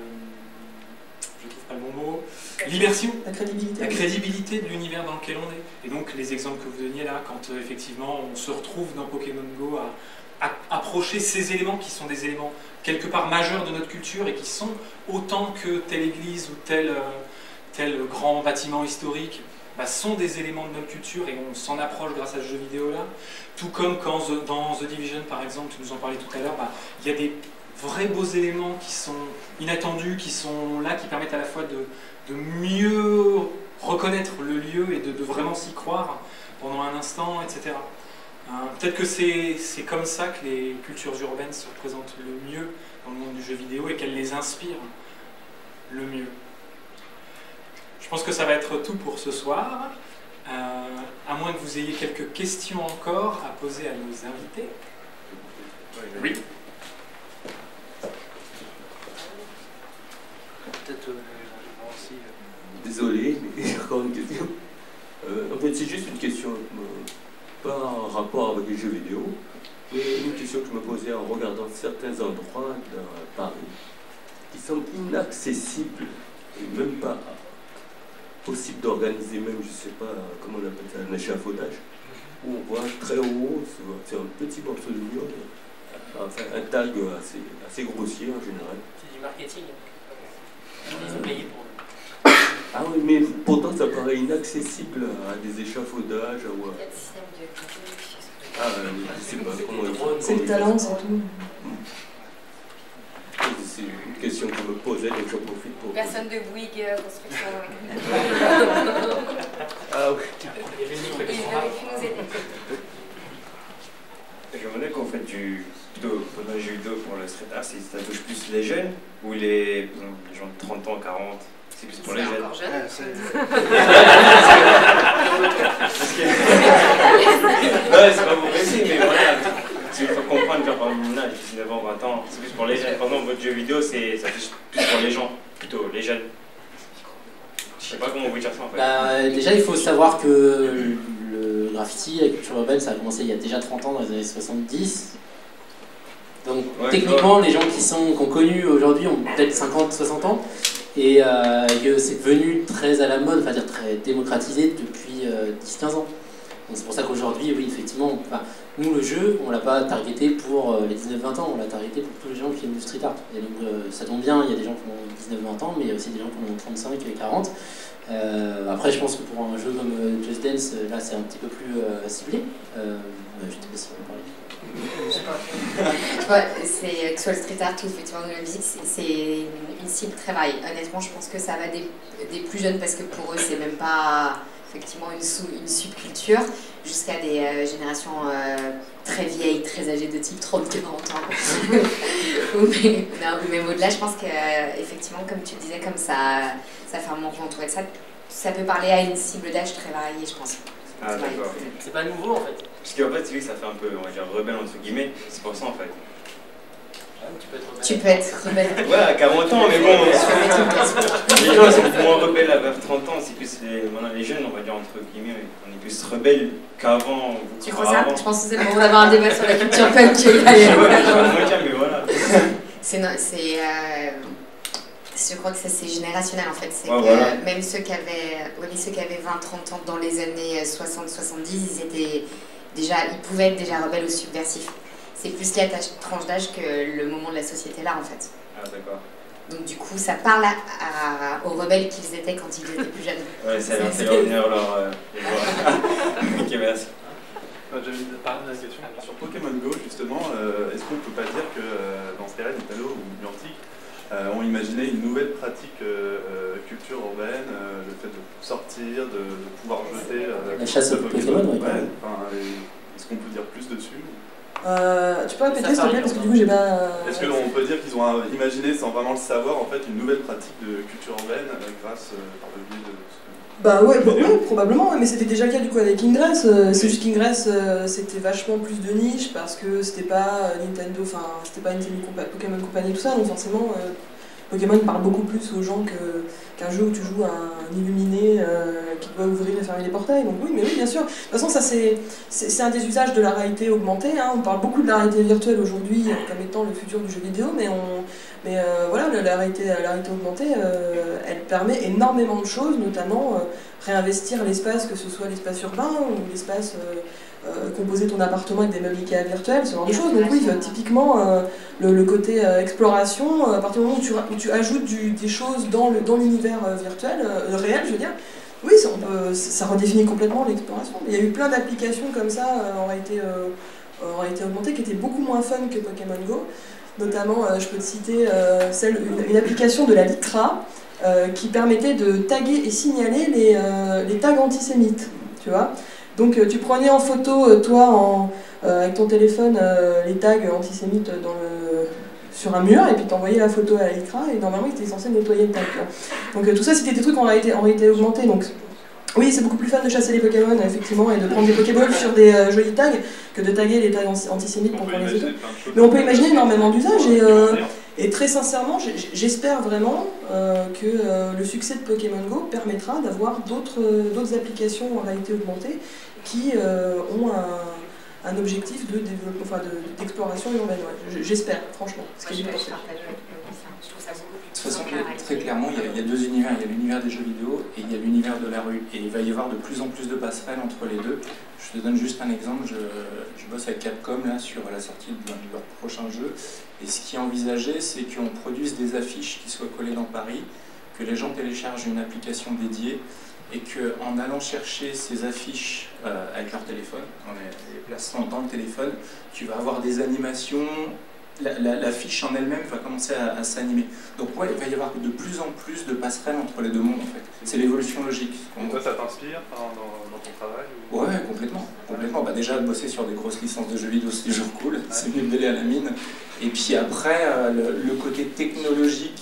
je trouve pas le bon mot, l'immersion, la crédibilité, la crédibilité de l'univers dans lequel on est. Et donc les exemples que vous donniez là, quand euh, effectivement on se retrouve dans Pokémon Go à, à approcher ces éléments qui sont des éléments quelque part majeurs de notre culture et qui sont autant que telle église ou tel, euh, tel grand bâtiment historique, bah, sont des éléments de notre culture et on s'en approche grâce à ce jeu vidéo là. Tout comme quand The, dans The Division par exemple, tu nous en parlais tout à l'heure, bah, il y a des vrais beaux éléments qui sont inattendus, qui sont là, qui permettent à la fois de, de mieux reconnaître le lieu et de, de vraiment s'y croire pendant un instant, et cetera. Hein, peut-être que c'est comme ça que les cultures urbaines se représentent le mieux dans le monde du jeu vidéo et qu'elles les inspirent le mieux. Je pense que ça va être tout pour ce soir, euh, à moins que vous ayez quelques questions encore à poser à nos invités. Oui. Peut-être euh, aussi. Euh... Désolé, mais j'ai encore une question. Euh, en fait, c'est juste une question, euh, pas en rapport avec les jeux vidéo, mais une question que je me posais en regardant certains endroits dans Paris qui semblent inaccessibles et même pas possible d'organiser, même, je sais pas comment on appelle ça, un échafaudage, où on voit très haut, c'est un petit morceau de mur, enfin un tag assez, assez grossier en général. C'est du marketing. Ils ont payé pour. Ah oui, mais pourtant ça paraît inaccessible à des échafaudages. Ou à... Ah, je sais pas comment. C'est le talent, c'est tout. C'est une question que je me posais, donc j'en profite pour... Personne de Bouygues euh, Construction. Ah oui. Il avait pu nous aider. Je me demandais qu'en fait du judo, pendant le judo pour le street art, ça touche plus les jeunes ou les, les gens de trente ans, quarante? C'est plus pour les jeunes. Encore jeune. Ah, c'est... Parce que... non, c'est pas mon précis, mais voilà. Parce qu'il faut comprendre, genre, par mon âge, dix-neuf ans, vingt ans, c'est plus pour les jeunes. Par exemple, votre jeu vidéo, c'est ça touche plus pour les gens, plutôt les jeunes. Je sais pas comment vous dire ça en fait. Bah, déjà, il faut savoir que le graffiti, la culture urbaine, ça a commencé il y a déjà trente ans, dans les années soixante-dix. Donc, ouais, techniquement, les gens qui, sont, qui ont connu aujourd'hui ont peut-être cinquante, soixante ans. Et euh, que c'est devenu très à la mode, enfin dire très démocratisé depuis euh, dix quinze ans. Donc c'est pour ça qu'aujourd'hui, oui, effectivement, enfin, nous, le jeu, on l'a pas targeté pour euh, les dix-neuf vingt ans, on l'a targeté pour tous les gens qui aiment du street art. Et donc euh, ça tombe bien, il y a des gens qui ont dix-neuf vingt ans, mais il y a aussi des gens qui ont trente-cinq et quarante. Euh, après, je pense que pour un jeu comme euh, Just Dance, là, c'est un petit peu plus euh, ciblé. Euh, je te laisse en parler. Ouais, c'est que ce soit le street art ou effectivement de la musique, c'est une cible très variée. Honnêtement, je pense que ça va des, des plus jeunes parce que pour eux, c'est même pas effectivement une, sous, une subculture, jusqu'à des euh, générations euh, très vieilles, très âgées de type trente quarante ans. ou, mais, non, ou même au-delà, je pense qu'effectivement, euh, comme tu disais, comme ça, ça fait un moment qu'on entourait de ça, ça peut parler à une cible d'âge très variée, je pense. Ah d'accord. C'est pas nouveau en fait. Parce qu'en fait, c'est lui que ça fait un peu, on va dire, rebelle entre guillemets, c'est pour ça en fait. Tu peux être rebelle. Tu peux être rebelle. Ouais, à quarante ans, mais bon. Les gens sont moins rebelles à vers trente ans, c'est plus les, maintenant, les jeunes, on va dire entre guillemets, on est plus rebelles qu'avant. Tu crois ça? Je pense que c'est le moment d'avoir un débat sur la culture punk. Je sais pas, mais voilà. C'est. Euh, je crois que c'est générationnel en fait. C'est ouais, que voilà. Même ceux qui avaient, ouais, ceux qui avaient vingt trente ans dans les années soixante soixante-dix, ils étaient déjà, ils pouvaient être déjà rebelles ou subversifs. C'est plus lié à ta tranche d'âge que le moment de la société là en fait. Ah d'accord. Donc du coup, ça parle à, à, aux rebelles qu'ils étaient quand ils étaient plus jeunes. Ouais, ça vient de revenir leur. Euh, ok, merci. J'avais une question. Sur Pokémon Go, justement, euh, est-ce qu'on ne peut pas dire que euh, dans ce cas-là, Italo ou Niantic euh, ont imaginé une nouvelle pratique euh, euh, culture urbaine, euh, le fait de sortir, de, de pouvoir jeter. Euh, la chasse aux Pokémon, oui. Ouais, enfin, est-ce qu'on peut dire plus dessus? Euh, tu peux répéter s'il te plaît parce que du coup j'ai pas... Est-ce qu'on peut dire qu'ils ont imaginé sans vraiment le savoir en fait une nouvelle pratique de culture urbaine euh, grâce euh, par le biais de... Bah ouais, bah, ouais probablement, mais c'était déjà le cas du coup avec Ingress. Euh, c'est juste qu'Ingress euh, c'était vachement plus de niche parce que c'était pas Nintendo, enfin c'était pas Nintendo Pokémon Company tout ça, donc forcément euh, Pokémon parle beaucoup plus aux gens qu'un qu jeu où tu joues à un illuminé euh, qui doit ouvrir et fermer les portails. Donc oui, mais oui, bien sûr. De toute façon, ça c'est un des usages de la réalité augmentée. Hein. On parle beaucoup de la réalité virtuelle aujourd'hui comme étant le futur du jeu vidéo, mais, on, mais euh, voilà, la réalité, la réalité augmentée, euh, elle permet énormément de choses, notamment euh, réinvestir l'espace, que ce soit l'espace urbain ou l'espace... Euh, Euh, composer ton appartement avec des meubles Ikea virtuels, ce genre de choses. Donc oui, euh, typiquement, euh, le, le côté euh, exploration, euh, à partir du moment où tu, où tu ajoutes du, des choses dans l'univers dans euh, virtuel, euh, réel, je veux dire, oui, ça, on peut, ça redéfinit complètement l'exploration. Il y a eu plein d'applications comme ça euh, en réalité, euh, en réalité augmentée qui étaient beaucoup moins fun que Pokémon Go. Notamment, euh, je peux te citer euh, celle, une, une application de la Lycra euh, qui permettait de taguer et signaler les, euh, les tags antisémites, tu vois. Donc tu prenais en photo, toi, en, euh, avec ton téléphone, euh, les tags antisémites dans le, sur un mur, et puis t'envoyais la photo à l'I C R A, et normalement il était censé nettoyer le tag. Donc euh, tout ça, c'était des trucs en réalité, en réalité augmentée. Donc oui, c'est beaucoup plus fun de chasser les Pokémon, effectivement, et de prendre des Pokéballs sur des euh, jolis tags, que de taguer les tags antisémites pour prendre les autos. Mais on peut imaginer énormément d'usages, et, euh, et très sincèrement, j'espère vraiment euh, que euh, le succès de Pokémon Go permettra d'avoir d'autres euh, applications en réalité augmentée qui euh, ont un, un objectif de développement, enfin d'exploration de, urbaine. Ouais. J'espère, franchement. Ce qui est je partage je trouve ça beaucoup de toute façon, très clairement, il y, a, il y a deux univers. Il y a l'univers des jeux vidéo et il y a l'univers de la rue. Et il va y avoir de plus en plus de passerelles entre les deux. Je te donne juste un exemple. Je, je bosse avec Capcom là, sur la sortie de, de leur prochain jeu. Et ce qui est envisagé, c'est qu'on produise des affiches qui soient collées dans Paris, que les gens téléchargent une application dédiée et qu'en allant chercher ces affiches euh, avec leur téléphone, en les plaçant dans le téléphone, tu vas avoir des animations. L'affiche la, la en elle-même va commencer à, à s'animer. Donc ouais, il va y avoir de plus en plus de passerelles entre les deux mondes en fait. C'est l'évolution logique. Et toi, ça t'inspire dans, dans ton travail ou... Ouais, complètement. complètement. Bah, déjà, bosser sur des grosses licences de jeux vidéo, c'est toujours cool. Ouais. C'est mieux de mêler à la mine. Et puis après, euh, le, le côté technologique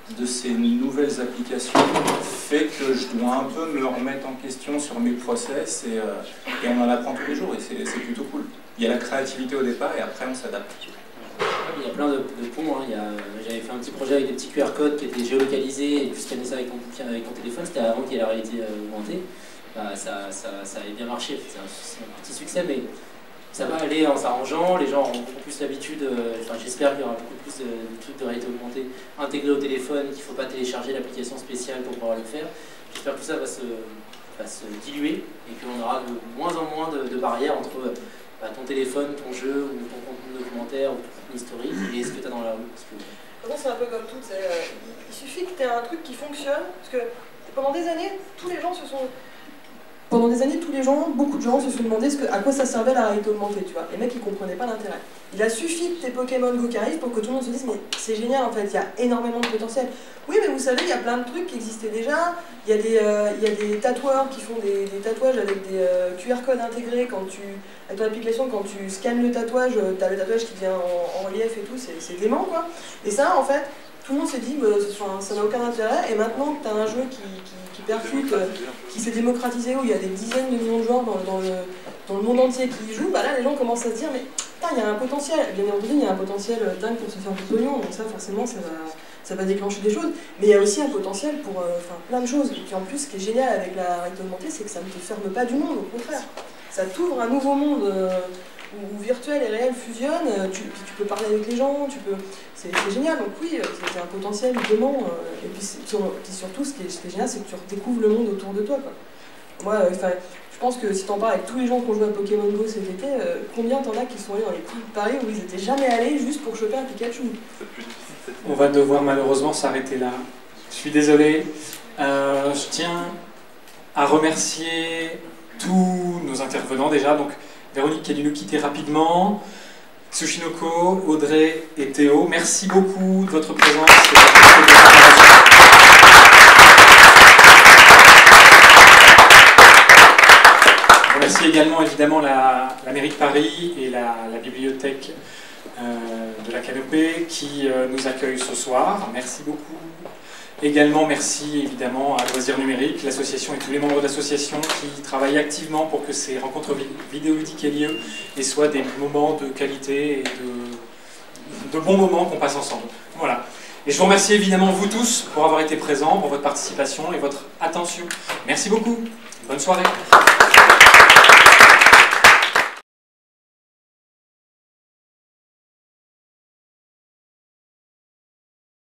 de ces nouvelles applications fait que je dois un peu me remettre en question sur mes process et, euh, et on en apprend tous les jours et c'est plutôt cool. Il y a la créativité au départ et après on s'adapte. Il y a plein de, de ponts. Hein. J'avais fait un petit projet avec des petits Q R codes qui étaient géolocalisés et tu scannais ça avec ton, avec ton téléphone. C'était avant qu'il y ait la réalité euh, augmentée. Bah, ça, ça, ça avait bien marché. C'est un, un petit succès, mais ça va aller en s'arrangeant. Les gens auront beaucoup plus l'habitude. Euh, enfin, j'espère qu'il y aura beaucoup plus de, de trucs de réalité augmentée intégrés au téléphone, qu'il ne faut pas télécharger l'application spéciale pour pouvoir le faire. J'espère que tout ça va se, va se diluer et qu'on aura de moins en moins de, de barrières entre bah, ton téléphone, ton jeu, ou ton contenu documentaire, ou ton contenu historique, et ce que tu as dans la rue. Parce que... c'est un peu comme tout. Euh, il suffit que tu aies un truc qui fonctionne, parce que pendant des années, tous les gens se sont... Pendant des années, tous les gens, beaucoup de gens se sont demandé ce que, à quoi ça servait la réalité augmentée, tu vois. Les mecs, ils comprenaient pas l'intérêt. Il a suffi que tes Pokémon Go qui arrivent pour que tout le monde se dise, mais c'est génial en fait, il y a énormément de potentiel. Oui, mais vous savez, il y a plein de trucs qui existaient déjà. Il y a des, euh, il y a des tatoueurs qui font des, des tatouages avec des euh, Q R codes intégrés. Quand tu, avec ton application, quand tu scannes le tatouage, tu as le tatouage qui vient en, en relief et tout, c'est dément quoi. Et ça, en fait, tout le monde s'est dit, bah, ça n'a aucun intérêt. Et maintenant que tu as un jeu qui, qui, qui percute, euh, qui s'est démocratisé, où il y a des dizaines de millions de joueurs dans, dans, le, dans le monde entier qui y jouent, bah là les gens commencent à se dire, mais putain, il y a un potentiel. Bien entendu, il y a un potentiel dingue pour se faire du pognon, donc ça forcément ça va, ça va déclencher des choses. Mais il y a aussi un potentiel pour euh, plein de choses. Et puis en plus, ce qui est génial avec la réalité augmentée, c'est que ça ne te ferme pas du monde, au contraire. Ça t'ouvre un nouveau monde. Euh, où virtuel et réel fusionnent, tu, tu peux parler avec les gens, tu peux... c'est génial, donc oui, c'est un potentiel dément, et puis, puis surtout, ce qui est, ce qui est génial, c'est que tu redécouvres le monde autour de toi, quoi. Moi, enfin, je pense que si t'en parles avec tous les gens qui ont joué à Pokémon Go cet été, euh, combien t'en as qui sont allés dans les coins de Paris où ils étaient jamais allés juste pour choper un Pikachu? On va devoir malheureusement s'arrêter là. Je suis désolé. Euh, je tiens à remercier tous nos intervenants déjà, donc Véronique qui a dû nous quitter rapidement, Tsushinoko, Audrey et Théo, merci beaucoup de votre présence et de votre Je remercie également évidemment la, la mairie de Paris et la, la bibliothèque euh, de la Canopée qui euh, nous accueille ce soir. Merci beaucoup. Également, merci évidemment à Loisirs Numériques, l'association et tous les membres de l'association qui travaillent activement pour que ces rencontres vidéoludiques aient lieu et soient des moments de qualité et de, de bons moments qu'on passe ensemble. Voilà. Et je vous remercie évidemment vous tous pour avoir été présents, pour votre participation et votre attention. Merci beaucoup. Bonne soirée.